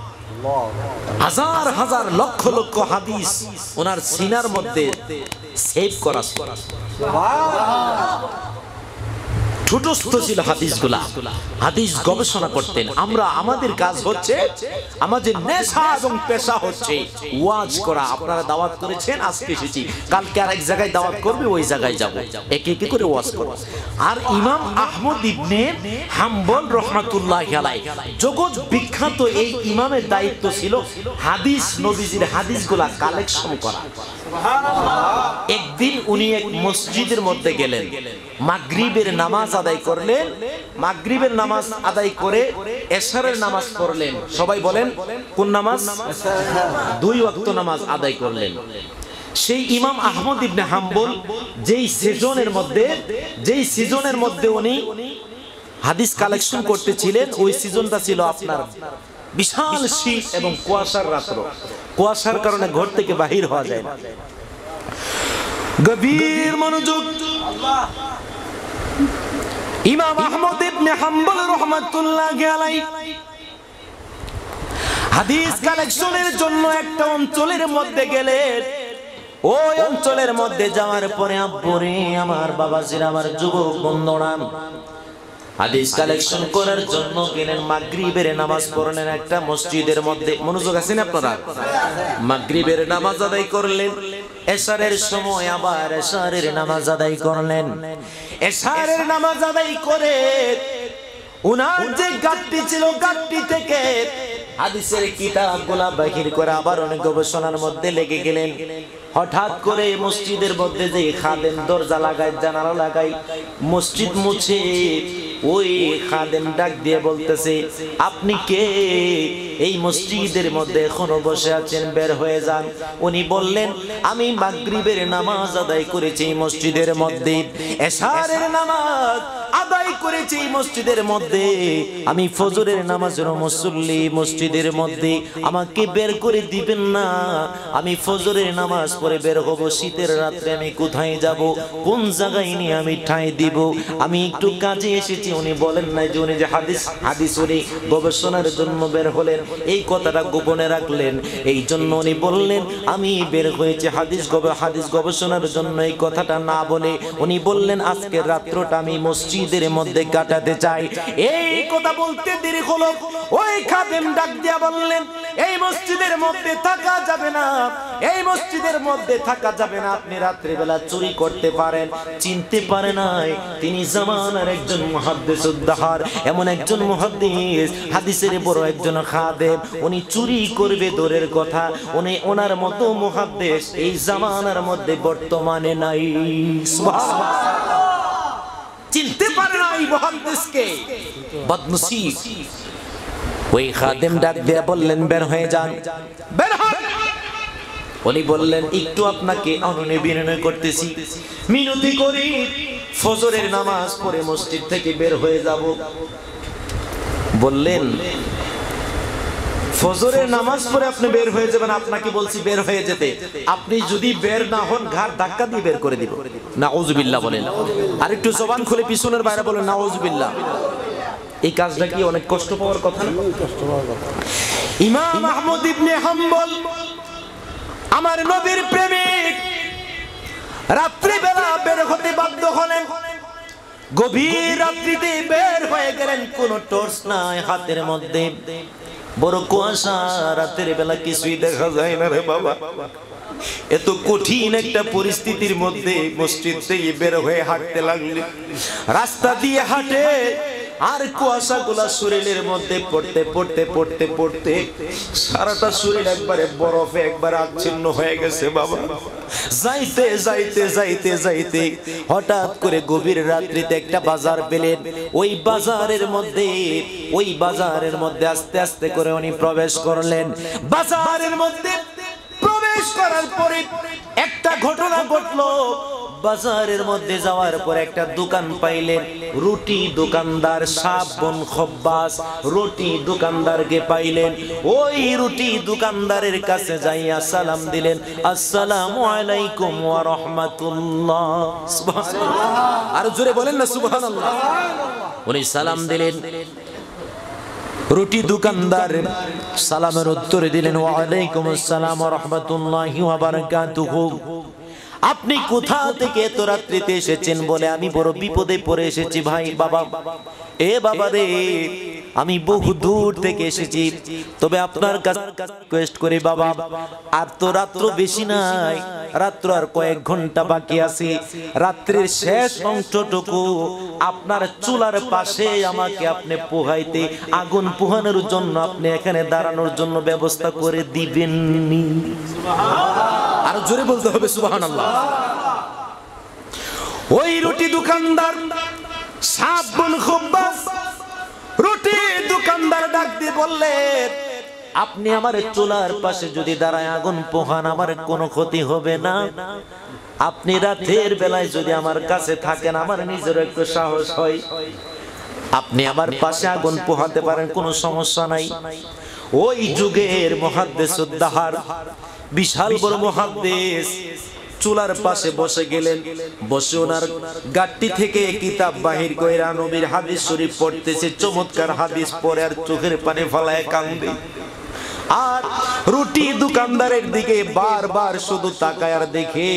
হাজার হাজার লক্ষ লক্ষ হাদিস ওনার সিনার মধ্যে সেভ করা ছিল। ছোটস্থ ছিল হাদিসগুলা, হাদিস গবেষণা করতেন। আমরা আমাদের কাজ হচ্ছে, আমাদের নেশা এবং পেশা হচ্ছে ওয়াজ করা। আপনারা দাওয়াত করেছেন, আজকে এসেছি, কালকে আরেক জায়গায় দাওয়াত করবে, ওই জায়গায় যাব, একে একে করে ওয়াজ করব। আর ইমাম আহমদ ইবনে হাম্বল রাহমাতুল্লাহি আলাইহি, জগৎ বিখ্যাত এই ইমামের দায়িত্ব ছিল হাদিস, নবীজির হাদিসগুলা কালেকশন করা। একদিন উনি এক মসজিদের মধ্যে গেলেন, মাগরিবের নামাজ আদায় করলেন, মাগরিবের নামাজ আদায় করে এশারের নামাজ পড়লেন। সবাই বলেন কোন নামাজ? দুই ওয়াক্ত নামাজ আদায় করলেন। সেই ইমাম আহমদ ইবনে হাম্বল যেই সিজনের মধ্যে উনি হাদিস কালেকশন করতেছিলেন, ওই সিজনটা ছিল আপনার বিশাল শীত এবং কুয়াশার রাত্র। কুয়াশার কারণে ঘর থেকে বাহির হওয়া যায় না। গভীর মনোযোগ। ইমাম আহমদ ইবনে হাম্বল রাহমাতুল্লাহি আলাইহি হাদিস কালেকশনের জন্য একটা অঞ্চলের মধ্যে গেলেন। ওই অঞ্চলের মধ্যে যাওয়ার পরে আব্বুরে, আমার বাবাজির, আমার যুবক বন্ধুরা, হাদিস কালেকশন করার জন্য গেলেন। মাগরিবের নামাজ পড়লেন একটা মসজিদের মধ্যে। মনোযোগ আছেন আপনারা? মাগরিবের নামাজ আদায় করলেন, এশারের সময় আবার এশারের নামাজ আদায় করলেন। এশারের নামাজ আদায় করে উনার যে গাড়িটি ছিল, গাড়িটি থেকে হাদিসের কিতাবগুলা বাহির করে আবার অনেক গবেষণার মধ্যে লেগে গেলেন। হঠাৎ করে মসজিদের মধ্যে যে খাদেম দরজা লাগায়, জানালা লাগায়, মসজিদ মুছে ওই খাদেম ডাক দিয়ে বলতেছে, আপনি কে? এই মসজিদের মধ্যে এখনো বসে আছেন, বের হয়ে যান। উনি বললেন, আমি মাগরিবের নামাজ আদায় করেছি এই মসজিদের মধ্যে, এশারের নামাজ আদায় করেছি এই মসজিদের মধ্যে, আমি ফজরের নামাজের মুসল্লি মসজিদের মধ্যে, আমাকে বের করে দিবেন না? আমি ফজরের নামাজ পড়ে বের হব, শীতের রাত্রে আমি কোথায় যাব, কোন জায়গায় নিয়ে আমি ঠাঁই দিব, আমি একটু কাজে এসেছি। উনি বলেন নাই যে উনি যে হাদিস উনি গবেষণার জন্য বের হলেন, এই কথাটা গোপনে রাখলেন। এই জন্য উনি বললেন, আমি বের হয়েছি হাদিস গবেষণার জন্য, এই কথাটা না বলে উনি বললেন, আজকের রাত্রটা আমি মসজিদের মধ্যে কাটাতে চাই। এই কথা বলতে দেরি হলো, ওই খাদেম ডাক দিয়া বললেন, এই মসজিদের মধ্যে থাকা যাবে না, এই মসজিদের মধ্যে থাকা যাবে না, আপনি রাত্রিবেলা চুরি করতে পারেন। চিনতে পারে নাই তিনি জামানার একজন মুহাদ্দিসুদ্দাহার, এমন একজন মুহাদ্দিস, হাদিসের বড় একজন খাদেম। উনি চুরি করবে দূরের কথা, উনি ওনার মতো মুহাদ্দিস এই জামানার মধ্যে বর্তমানে নাই। সুবহানাল্লাহ। চিনতে পারে না এই মুহাদ্দিসকে, বদনসিব। ওই খাদেম ডাক দিয়ে বললেন, বের হয়ে যান, বের হন। উনি বললেন, একটু আপনাকে অনুনয় বিনয় করতেছি, মিনতি করি, ফজরের নামাজ পড়ে মসজিদ থেকে বের হয়ে যাব। বললেন, ফজরের নামাজ পড়ে আপনি বের হয়ে যাবেন? আপনাকে বলছি বের হয়ে যেতে, আপনি যদি বের না হন ঘাড় ধাক্কা দিয়ে বের করে দিব। নাউজুবিল্লাহ বলেন। আর একটু জবান খুলে পিছনের বাইরে বলেন নাউজুবিল্লাহ। এই কাজটা কি অনেক কষ্ট পাওয়ার কথা না? ইমাম আহমদ ইবনে হাম্বল, আমার নবীর প্রেমিক, রাত্রিবেলা বের হতে বাধ্য হলেন। গভীর রাত্রিতে বের হয়ে গেলেন, কোন টর্চ নাই হাতের মধ্যে, বড় কুয়াশা, রাতের বেলা কিছুই দেখা যায় না রে বাবা। এত কঠিন একটা পরিস্থিতির মধ্যে মসজিদ থেকে বের হয়ে হাঁটতে লাগলেন। রাস্তা দিয়ে হাঁটে আর কুয়াশাগুলা শরীরের মধ্যে পড়তে পড়তে পড়তে পড়তে সারাটা শরীর একবারে বরফে একবার আচ্ছিন্ন হয়ে গেছে বাবা। যাইতে যাইতে যাইতে যাইতে হঠাৎ করে গভীর রাত্রিতে একটা বাজার পেলেন। ওই বাজারের মধ্যে আস্তে আস্তে করে উনি প্রবেশ করলেন। বাজারের মধ্যে প্রবেশ করার পরে একটা ঘটনা ঘটলো। বাজারের মধ্যে যাওয়ার পর একটা দোকান পাইলেন, রুটি দোকানদার সাবন খব্বাস রুটি দোকানদারকে পাইলেন। ওই রুটি দোকানদারের কাছে যাইয়া সালাম দিলেন, আসসালামু আলাইকুম ওয়া রাহমাতুল্লাহ। সুবহানাল্লাহ, আর জোরে বলেন না সুবহানাল্লাহ। উনি সালাম দিলেন, রুটি দোকানদার সালামের উত্তরে দিলেন, ওয়া আলাইকুম আসসালাম ওয়া রাহমাতুল্লাহি ওয়া বারাকাতুহু। আপনি কোথা থেকে এত রাত্রিতে এসেছেন? বলে আমি বড় বিপদে পড়ে এসেছি ভাই। বাবা, এ বাবা রে, আমি বহু দূর থেকে এসেছি, তবে আপনার কাছে রিকোয়েস্ট করি বাবা, আর তো রাত্র বেশি নাই, রাত্র আর কয়েক ঘন্টা বাকি আছে। রাত্রির শেষ অংশটুকু আপনার চুলার পাশে আমাকে আপনি পোহাইতে, আগুন পোহানোর জন্য আপনি এখানে দাঁড়ানোর জন্য ব্যবস্থা করে দিবেন। আর জোরে বলতে হবে সুবহানাল্লাহ। ওই রুটি দোকানদার সাবন খব্বাস রুটি দোকানদার ডাক দিয়ে বললেন, আপনি আমার চুলার পাশে যদি দাঁড়ায় আগুন পোহান আমার কোনো ক্ষতি হবে না। আপনি রাতের বেলায় যদি আমার কাছে থাকেন আমার নিজের একটু সাহস হয়, আপনি আমার পাশে আগুন পোহাতে পারেন, কোনো সমস্যা নাই। ওই যুগের মুহাদ্দিস উদ্দাহার, বিশাল বড় মুহাদ্দিস চুলার পাশে বসে গেলেন। বসে ওনার গাট্টি থেকে কিতাব বাহির কইরা নবীর হাদিস শরীফ পড়তেছে। চমৎকার হাদিস পড়ে আর চোখের পানি ফলায় কান্দে। আর রুটি দোকানদারের দিকে বারবার শুধু তাকায় আর দেখে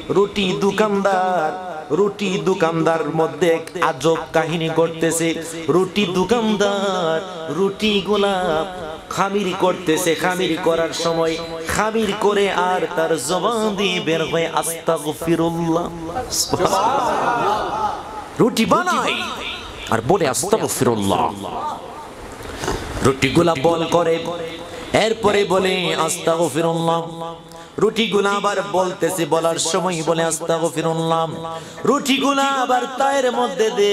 রুটি দোকানদার মধ্যে এক আজব কাহিনী ঘটতেছে। রুটি দোকানদার রুটিগুলা খামির করতেছে। খামির করার সময় খামির করে আর তার জবান দিয়ে বের হয় আস্তাগফিরুল্লাহ। রুটি বানায় আর বলে আস্তাগফিরুল্লাহ। রুটিগুলা বল করে, এরপরে বলে আস্তাগফিরুল্লাহ। রুটিগুলা আবার বলতেছে, বলার সময় বলে আস্তাগফিরুল্লাহ। রুটিগুলা আবার তায়ের মধ্যে দে,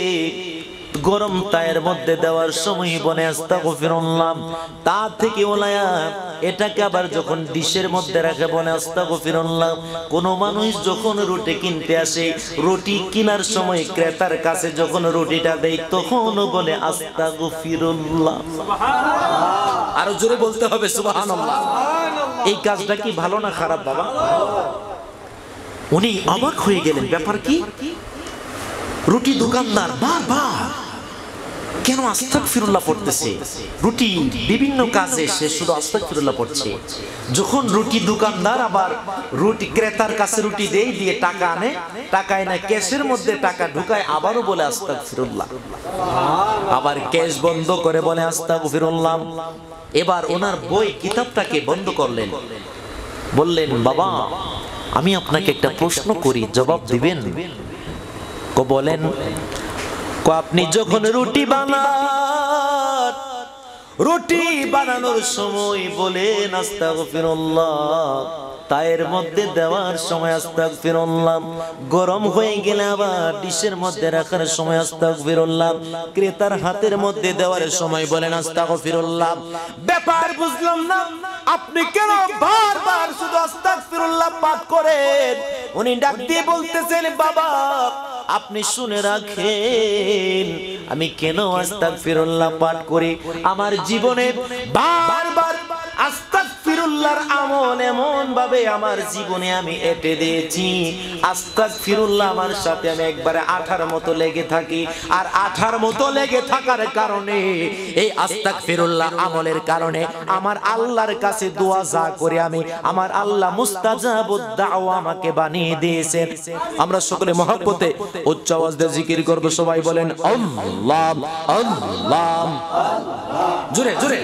গরম তায়ের মধ্যে দেওয়ার সময় বলে আস্তাগফিরুল্লাহ। তা থেকে ওলায়া এটাকে আবার যখন ডিশের মধ্যে রাখে বলে আস্তাগফিরুল্লাহ। কোন মানুষ যখন রুটি কিনতে আসে, রুটি কেনার সময় ক্রেতার কাছে যখন রুটিটা দেয় তখন বলে আস্তাগফিরুল্লাহ। আরো জোরে বলতে হবে সুবহানাল্লাহ। এই কাজটা কি ভালো না খারাপ বাবা? উনি অবাক হয়ে গেলেন, ব্যাপার কি? রুটি দোকানদার বারবার কেন আস্তাগফিরুল্লাহ পড়তেছে? রুটি বিভিন্ন কাজে সে শুধু আস্তাগফিরুল্লাহ পড়ছে। যখন রুটি দোকানদার আবার রুটি ক্রেতার কাছে রুটি দেই দিয়ে টাকা আনে, টাকা এনে ক্যাশের মধ্যে টাকা ঢুকায়, আবারও বলে আস্তাগফিরুল্লাহ। আবার ক্যাশ বন্ধ করে বলে আস্তাগফিরুল্লাহ। এবার ওনার বই কিতাবটাকে বন্ধ করলেন, বললেন, বাবা আমি আপনাকে একটা প্রশ্ন করি, জবাব দিবেন? বলেন। আপনি যখন রুটি বানান, রুটি বানানোর সময় বলেন আস্তাগফিরুল্লাহ, তায়ের মধ্যে দেওয়ার সময় আস্তাগফিরুল্লাহ, গরম হয়ে গেলে আবার ডিশের মধ্যে রাখার সময় আস্তাগফিরুল্লাহ, ক্রেতার হাতের মধ্যে দেওয়ার সময় বলেন আস্তাগফিরুল্লাহ। ব্যাপার বুঝলাম না, আপনি কেন বারবার শুধু আস্তাগফিরুল্লাহ পাঠ করেন? উনি ডাক দিয়ে বলতেছেন, বাবা আপনি শুনে রাখেন, আমি কেন আস্তাগফিরুল্লাহ পাঠ করি? আমার জীবনে বারবার আস্তাগফিরুল্লাহর আমল এমন ভাবে আমার জীবনে আমি এঁটে দিয়েছি, আস্তাগফিরুল্লাহ আমার সাথে আমি একবারে আঠার মতো লেগে থাকি। আর আঠার মতো লেগে থাকার কারণে, এই আস্তাগফিরুল্লাহ আমলের কারণে আমার আল্লাহর কাছে দোয়া যা করে আমি, আমার আল্লাহ মুস্তাজাবুদ দাওয়া আমাকে বানিয়ে দিয়েছেন। আমরা সকলে মহব্বতে উচ্চ আওয়াজ দিয়ে জিকির করব, সবাই বলেন আল্লাহ আল্লাহ, জোরে জোরে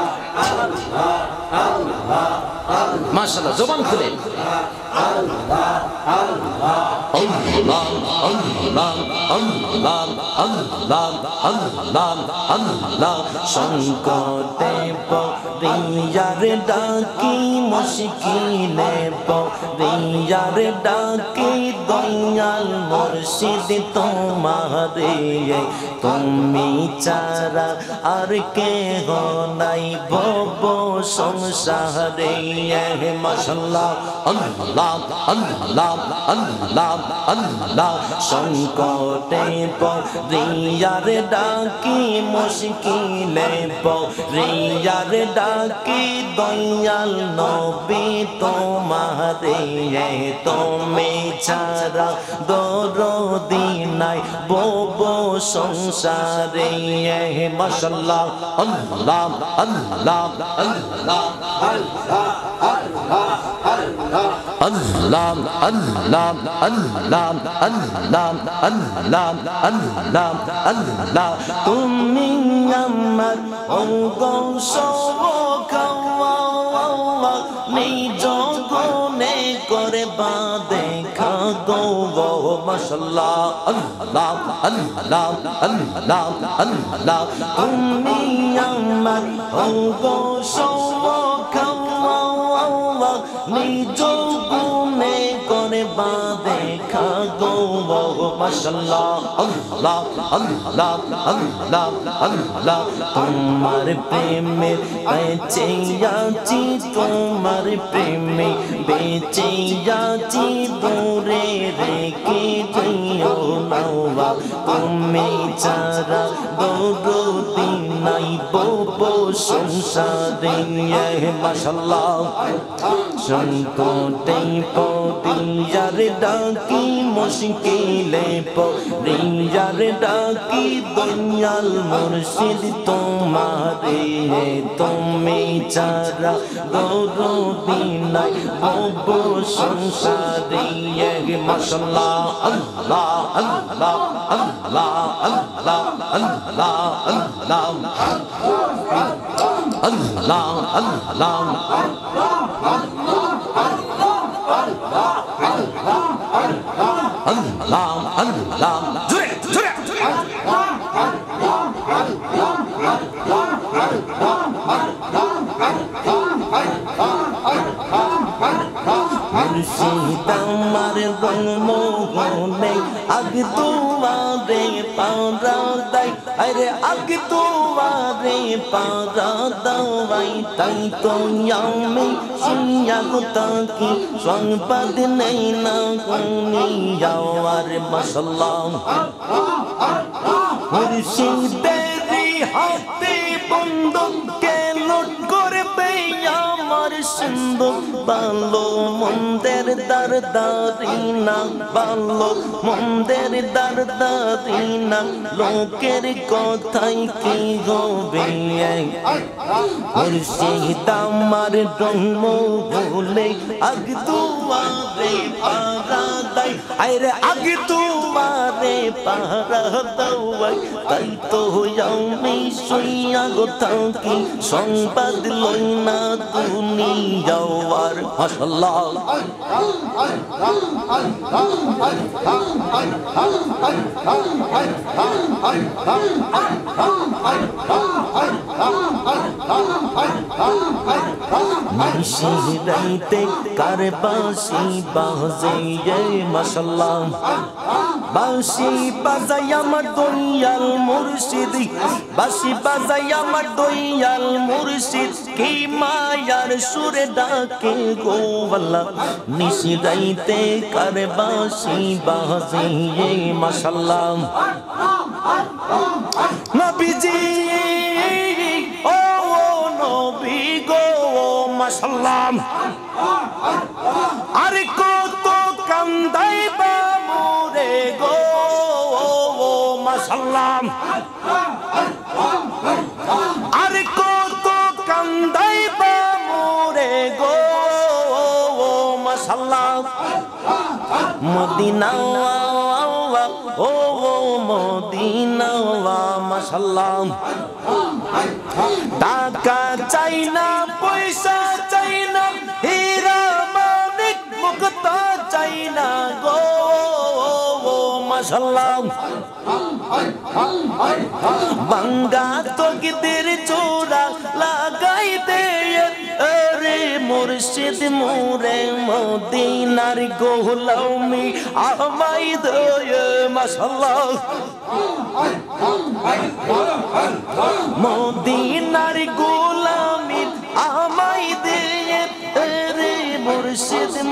মাশাআল্লাহ, জবান খুলে আল্লাহ আল্লাহ আল্লাহ আল্লাহ আল্লাহ আল্লাহ আল্লাহ আল্লাহ। সংকটে পড়িয়ারে ডাকি, মুশকিলে পড়িয়ারে ডাকি, দয়াল মুর্শিদ তোমারে, তুমি ছাড়া আর কেহ নাই ভব সংসারে। মাশাআল্লাহ আল্লাহ আল্লাহ আল্লাহ আল্লাহ সংকটে পড়িয়ার ডাকি মুশকিলে পড়িয়ার ডাকি দয়াল নবী তোমারে তুমি ছাড়া দরদি নাই ববো সংসারে মাশাআল্লাহ আল্লাহ আল্লাহ আল্লাহ আল্লাহ আল্লাহ আল্লাহ আল্লাহ আল্লাহ আল্লাহ আল্লাহ তুমি আমার নিজ গুণে করে দেখা গো মাশাআল্লাহ আল্লাহ আল্লাহ আল্লাহ আল্লাহ তুমি আমার নিজ গুণে করে দেখা গো মাশাআল্লাহ আল্লাহ আল্লাহ আল্লাহ আল্লাহ তোমার প্রেমে বেঁচে আছি তোমার প্রেমে বেঁচে আছি দূরে রেখে দিও না তুমি ছাড়া দরদি নাই ববো সংসারে মাশাআল্লাহ সংকটে পড়িয়ার ডাকি মুশকিলে পড়িয়ার ডাকি দয়াল মুর্শিদ তোমারে তুমি ছাড়া দরদি নাই ববো সংসারে মাশাআল্লাহ আল্লাহ আল্লাহ আল্লাহ আল্লাহ আল্লাহ আল্লাহ আল্লাহ আল্লাহ আল্লাহ আল্লাহ জোরে জোরে মুর্শিদ আমার মোহনে আগ তোমারে পারা দাই আরে আগ তোমারে পারা দাওয়াই তাই তো আমি শুনিয়া গোতাকি সংবাদ নেই না কোনি যাওয়ার মাশাআল্লাহ মুর্শিদেরি হাতে বন্ধুকে লুট করবে আমার সুন্দর ভালো মন্দের দারদারি না ভালো মন্দের দারদারি না লোকের কথাই কি হবে মুর্শিদ আমার জন্ম ভুলে আগ তোমারে পারা দাই আরে আগ তোমারে পারা দাওয়াই তাই তো আমি শুইয়া গোথাকি সংবাদ লই না তুমি যাওয়ার মাশাআল্লাহ নিশিরাইতে কার বাঁশি বাজে মাশাআল্লাহ বাঁশি বাজাই আমার দয়াল মুর্শিদ বাঁশি বাজাই আমার দয়াল মুর্শিদ কি মায়ার সুরে ডাকে গো আল্লাহ নিশিরাইতে কার বাঁশি বাজে মাশাআল্লাহ নবীজি ও নবী গো মাশাআল্লাহ আরে কত কান্দাইবা মোরে গো মাশাআল্লাহ আরে কত কান্দাইবা মোরে গো মাশাআল্লাহ মদিনা ও মদিনা মাশাআল্লাহ টাকা চাই না পয়সা চাই না হীরা মানিক মুক্তা চাই না গো মাশাআল্লাহ বাঙ্গা তকদির জোড়া লাগাই দে রে মুর্শিদ মোরে মদিনার গোলামি আমাই দে মাশাআল্লাহ মদিনার গোলামি আমাই দে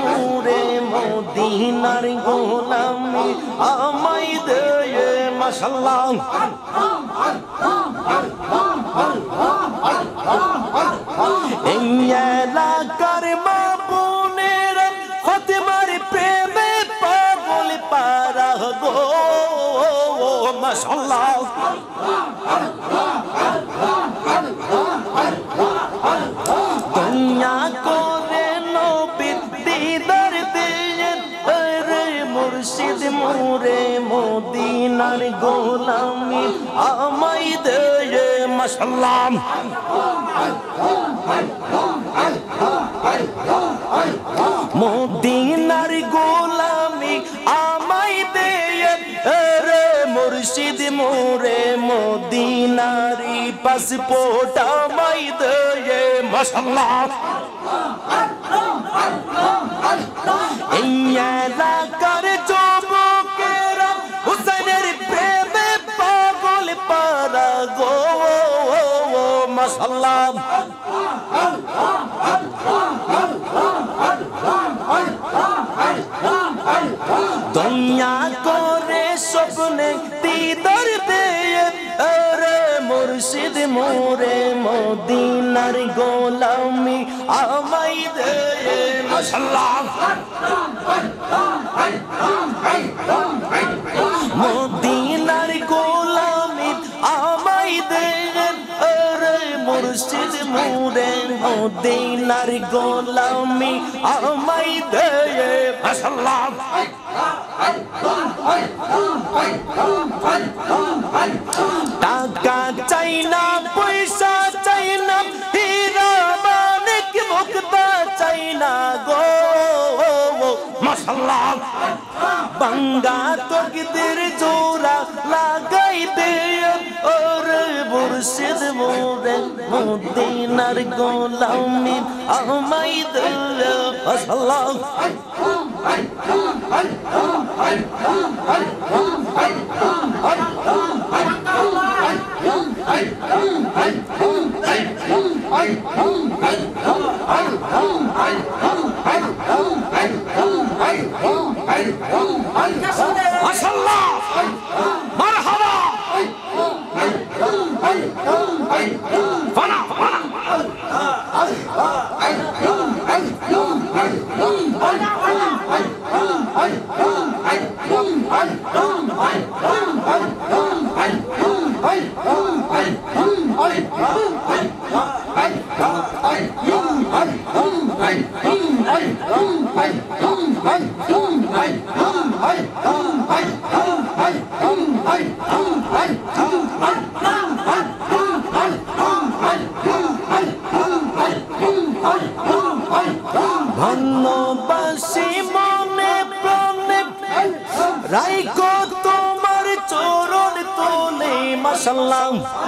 মোরে মদিনার গোলামি আমায় দে মাশাআল্লাহ এই এলাকার মা বোনেরা ফাতেমার প্রেমে পাগল পারা গো মাশাআল্লাহ দুনিয়া করে নবীর দিদার দিয়ে রে মুর্শিদ মোরে মদিনার গোলামি আমায় দে মাশাআল্লাহ মদিনার গোলামি আমায় দে রে মুর্শিদ মোরে মদিনারি পাসপোর্ট আমায় দে মাশাআল্লাহ এই এলাকার যুবকেরা হুসেনের প্রেমে পাগল পারা গো মাশাআল্লাহ দুনিয়া করে স্বপ্নে দিদার দে রে মুর্শিদ মোরে মদিনার গোলামি আমায় দে মাশাআল্লাহ মদিনার গোলামি আমায় দে রে মুর্শিদ মোরে মদিনার গোলামি আমায় দে মাশাআল্লাহ টাকা চাই না পয়সা চাই না হীরা মানিক মুক্তা চাই না গো মাশাআল্লাহ বাঙ্গা তকদির জোড়া লাগাই দে ওরে মুর্শিদ মোরে মদিনার গোলামি আমায় দে মাশাআল্লাহ মাশাআল্লাহ মারহাবা ফানা ভালোবাসি মনে প্রাণে রাইখো তোমার চরণ তোলে মাশাআল্লাহ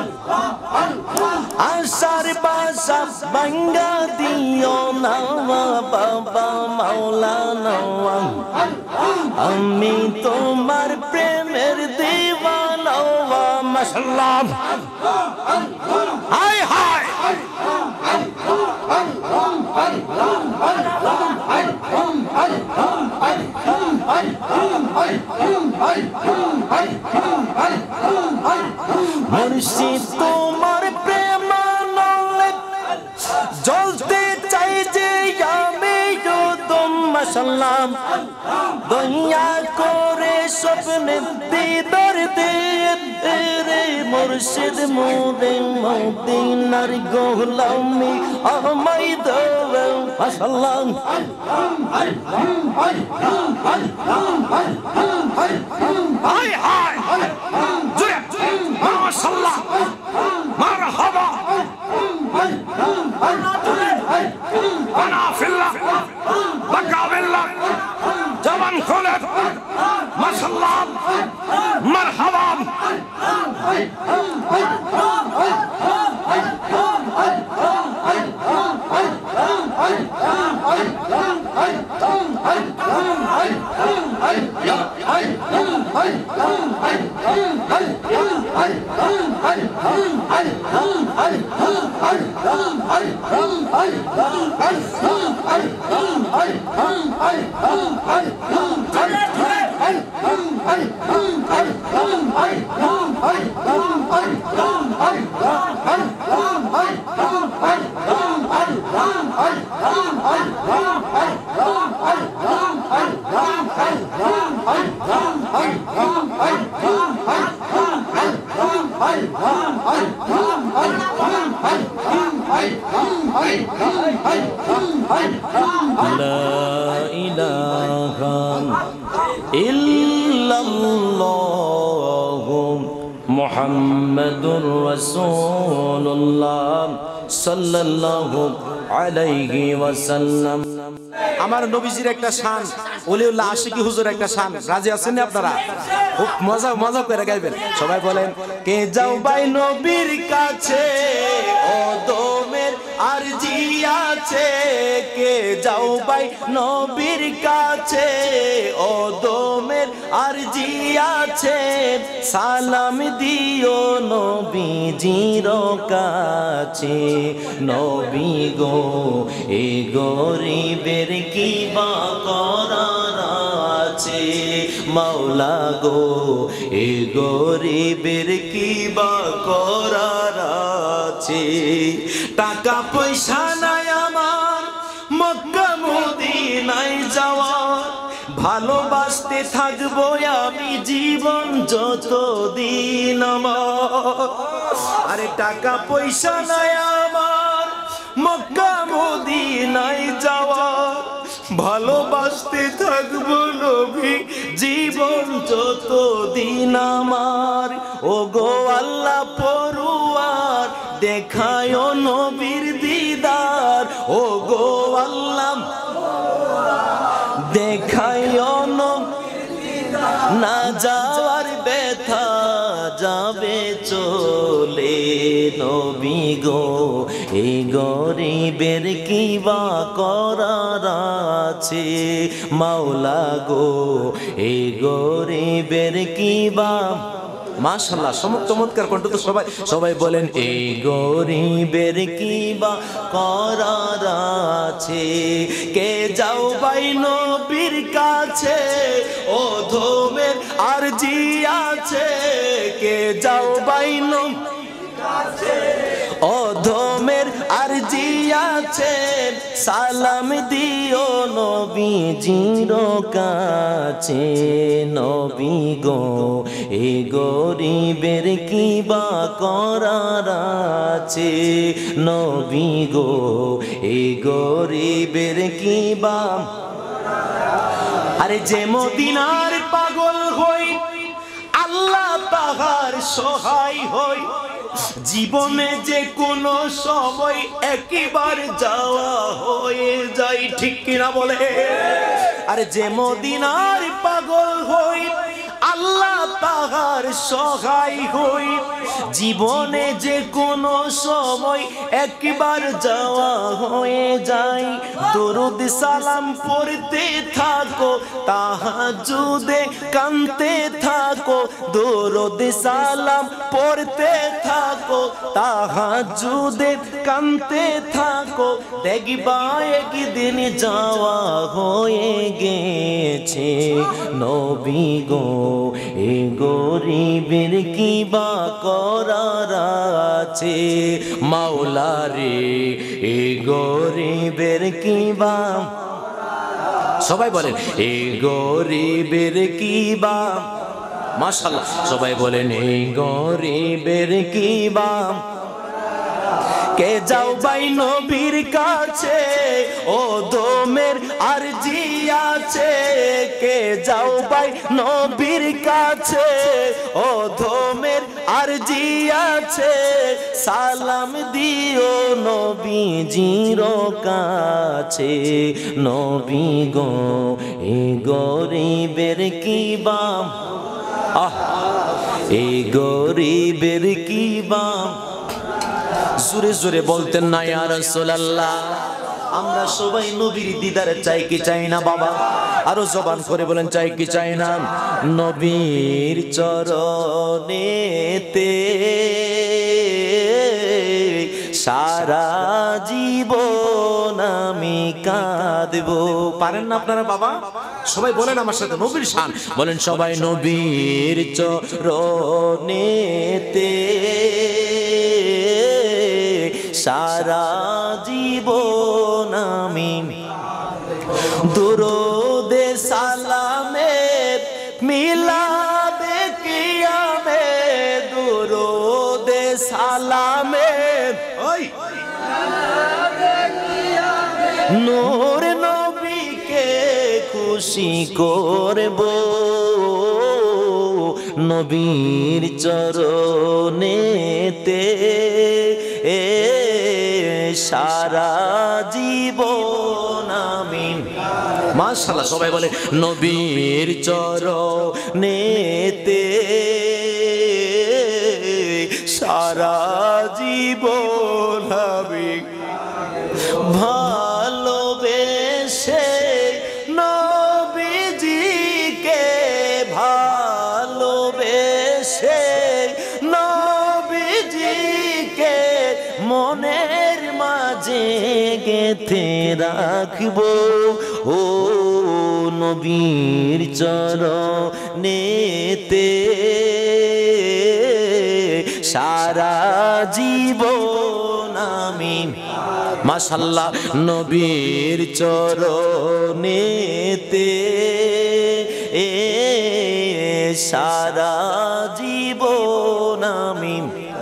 আশার বাসা ভাঙ্গা দিও না বাবা মাওলানা আমি তোমার প্রেমের দিওয়ানা মাশাআল্লাহ হায় হায় মুর্শিদ তোমার প্রেমানলে জ্বলতে চাই যে আমি যদম মাশাআল্লাহ দুনিয়া করে স্বপ্নে দিদার দে রে মুর্শিদ মোরে মদিনার গোলামি আমায় দে মাশাআল্লাহ হায় হায় জুরে মাশাআল্লাহ মারহাবা আনা ফিল্লাহ বাকা বিল্লাহ জবান খুলে মাশাআল্লাহ মারহাবা মুহাম্মাদুর রাসূলুল্লাহ সাল্লাল্লাহু আলাইহি ওয়াসাল্লাম। আমার নবীজির একটা শান, ওলিউল্লাহ আশিকি হুজুর একটা শান। রাজি আছেন আপনারা? খুব মজা মজা করে গাইবেন। সবাই বলেন, কে যাও ভাই নবীর কাছে, ও দমের আরজি আছে। কে যাও ভাই নবীর কাছে, ও দমের আরজি আছে। সালাম দিও নবীজির কাছে। নবী গো এ গরিবের কি বা করার আছে। মাওলা গো এ গরিবের কি বা করার আছে। টাকা পয়সা নাই আমার মক্কা মদিনায় যাওয়া, ভালোবাসতে থাকবো আমি জীবন যতদিন আমার। আরে টাকা পয়সা নাই আমার মক্কা মদিনায় যাওয়া, ভালোবাসতে থাকবো নবী জীবন যতদিন আমার। ও গো আল্লাহ পরুয়ার দেখায় নবীর দিদার। ও গো আল্লাহ দেখায় না যাওয়ার ব্যথা যাবে চলে। নবী গো এই গরিবের কি বা করার আছে। মাওলা গো এই গরিবের কি বা। মাশাআল্লাহ, চমৎকার কণ্ঠ তো। সবাই সবাই বলেন, এই গরিবের কি বা করার আছে। কে যাও ভাই নবীর কাছে, ও ধমের আরজি আছে। কে যাও ভাই নবীর কাছে, ও ধমের আরজি আছে। সালাম দিও নবীজির কাছে। নবী গো এ গরিবের কি বা করার আছে। নবী গো এ গরিবের কি বা। আরে যে মদিনার পাগল হই আল্লাহ তাহার সহায় হই। জীবনে যে কোনো সময় একবার যাওয়া হয়ে যায়, ঠিক কিনা বলে? আরে যে মদিনার পাগল হই আল্লাহ তাহার সহায় হই। জীবনে যে কোনো সময় একবার যাওয়া হয়ে যায়। দরুদ সালাম পড়তে থাকো, তাহাজ্জুদে কাঁদতে থাকো। দরুদ সালাম পড়তে থাকো, তাহাজ্জুদে কাঁদতে থাকো। দেখবা একদিন যাওয়া হয়ে গেছে। নবী গো এ গরিবের কি বা করার আছে। মাওলা রে এ গরিবের কি বা। সবাই বলেন, এ গরিবের কি বা। মাশাআল্লাহ, সবাই বলেন, এই গরিবের কি বা। কে যাও ভাই নবীর কাছে, ও দমের আরজি আছে। কে যাও ভাই নবীর কাছে, ও দমের আরজি আছে। সালাম দিও নবীজির কাছে। নবী গো এ গরিবের কি বা। এই গরিবের কি বা। জোরে জোরে বলতেন না ইয়া রাসূলুল্লাহ। আমরা সবাই নবীর দিদার চাই কি চাই না বাবা? আরো জবান করে বলেন, চাই কি চাই না? নবীর চরণেতে সারা জীবন আমি কাঁদবো। পারেন না আপনারা বাবা? সবাই বলেন আমার সাথে নবীর শান বলেন সবাই। নবীর চরণেতে সারা জীবন আমি দুরুদে সালামে মিলাবে কিয়ামে, দুরুদে সালামে নূর নবীকে খুশি করব, নবীর চরণেতে সারা জীবন আমি। মাশাআল্লাহ সবাই বলে নবীর চরণেতে সারা জীবন আমি ভালোবেসে নবীজিকে, ভালোবেসে নবীজিকে মনের মাঝে গেঁথে রাখবো, ও নবীর চরণেতে সারা জীবন আমি। মাশাআল্লাহ নবীর চরণেতে সারা জীবন আমি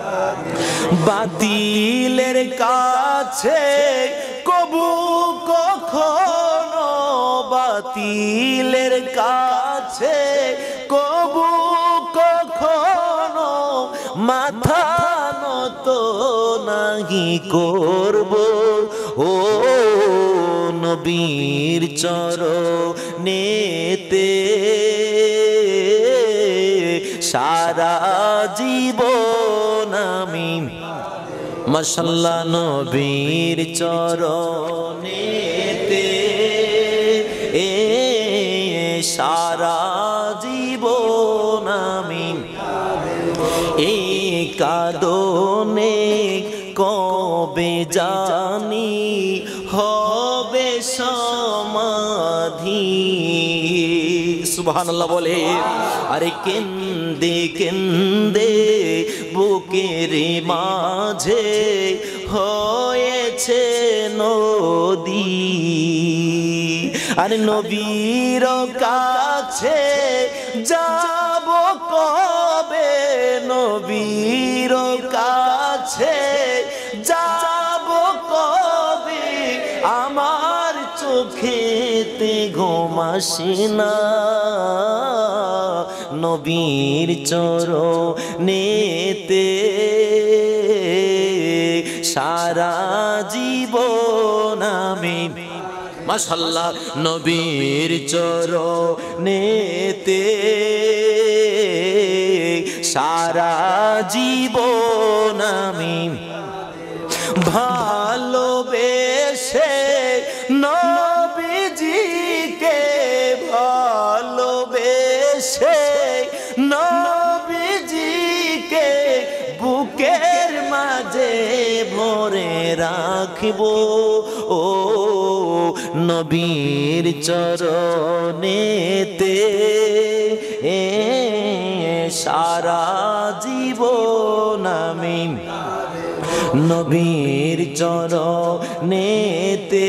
বাতিলের কাছে কবু কখনো, বাতিলের কাছে কবু কখনো মাথা নত নাহি করব, ও নবীর চরণেতে সারা জীবন আমি। মাশাআল্লাহ নবীর চরণেতে সারা জীবন আমি। এই কাঁদনে কবে জানি হবে সমাধি। সুবহানাল্লাহ বলে। আরে কেন্দে কেন্দে বুকের মাঝে হয়েছে নদী, আরে নবীর কাছে যাব কবে, নবীর কাছে যাব কবে, আমার চোখেতে ঘুম আসে না, নবীর চরণেতে সারা জীবন আমি। মাশাআল্লাহ নবীর চরণেতে সারা জীবন আমি ভালোবেসে নবীজিকে, ভালোবেসে নবীজিকে বুকের মাঝে ভরে রাখবো, ও নবীর চরণেতে সারা জীবন আমি নবীর চরণেতে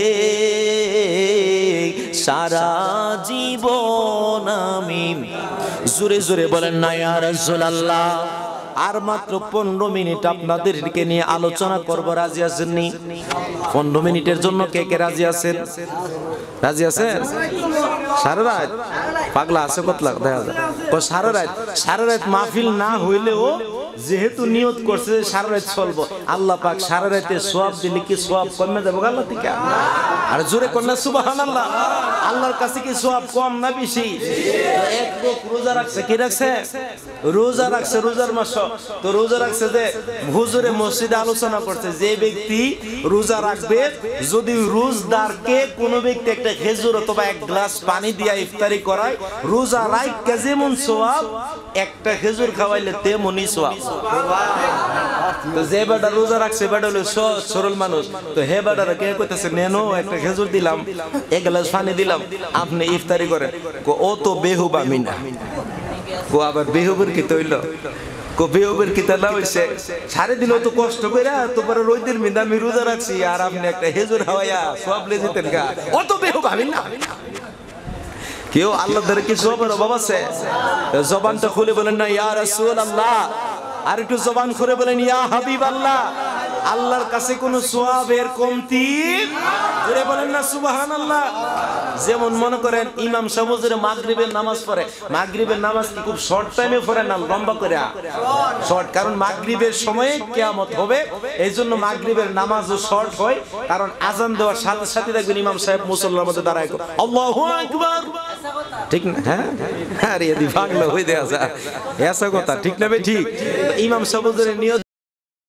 সারা জীবন আমি। জোরে জোরে বলেন না ইয়া রাসূলুল্লাহ। আর মাত্র 15 মিনিট আপনাদেরকে নিয়ে আলোচনা করব, রাজি আছেন নি? 15 মিনিটের জন্য কে কে রাজি আছেন? রাজি আছেন? সারা রাত পাগলা আছে কতলা দেখা যায় সারা রাত মাহফিল না হইলেও যেহেতু নিয়ত করছে সারা রাত চলবো, আল্লাহ পাক সারা রাতে সওয়াব দিলে কি সওয়াব কমে যাবে আল্লাহ থেকে? আর জোরে কন্যা সুবহানাল্লাহ। আল্লাহর কাছে কি সওয়াব কম না বেশি? এক লোক রোজা রাখছে, কি রাখছে? রোজা রাখছে, রোজার মাস। তো রোজা রাখছে যে হুজুরে মসজিদে আলোচনা করছে যে ব্যক্তি রোজা রাখবে, যদি রোজদারকে কোনো ব্যক্তি একটা খেজুর অথবা এক গ্লাস পানি দিয়া ইফতারি করায়, রোজা রাখা যেমন সওয়াব, একটা খেজুর খাওয়াইলে তেমনই সওয়াব। তো যে বেটা রোজা রাখছে বেটা হলো সরল মানুষ, তো হে বেটারা কে কইতেছে নেনো একটা খেজুর দিলাম, এক গ্লাস পানি দিলাম, আপনি ইফতারি করেন। ও তো বেহুবা মিনা, ও আবার বেহুবের কি তৈল, বেহুবের কি তালা হইছে, সারে দিল তো কষ্ট করে তোমার রোদের মিদা আমি রোজা রাখছি আর আপনি একটা হেজুর হাওয়াইয়া সব লে যেতেন গা, ও তো বেহুবা মিনা। কেউ আল্লাহ ধরে কিছু অভাব আছে, জবানটা খুলে বলেন না ইয়া রাসূলুল্লাহ, আর একটু জবান খুলে বলেন ইয়া হাবিবাল্লাহ। আল্লাহর কাছে কোনো সওয়াবের কমতি জোরে বলেন না সুবহানাল্লাহ। যেমন মনে করেন ইমাম সাহেব হুজুরে মাগরিবের নামাজ পড়ে, মাগরিবের নামাজ কি খুব শর্ট টাইমে পড়ে না লম্বা করে? শর্ট, কারণ মাগরিবের সময়ে কিয়ামত হবে, এইজন্য মাগরিবের নামাজও শর্ট হয়, কারণ আজান দেওয়ার সাথে সাথে দেখবেন ইমাম সাহেব মুসল্লার মধ্যে দাঁড়ায় আল্লাহু আকবার, ঠিক না? হ্যাঁ, আরে এদি বাংলা হই দেয়া যায় এসা কথা, ঠিক না? ঠিক ইমাম সাহেব হুজুরের নিয়ত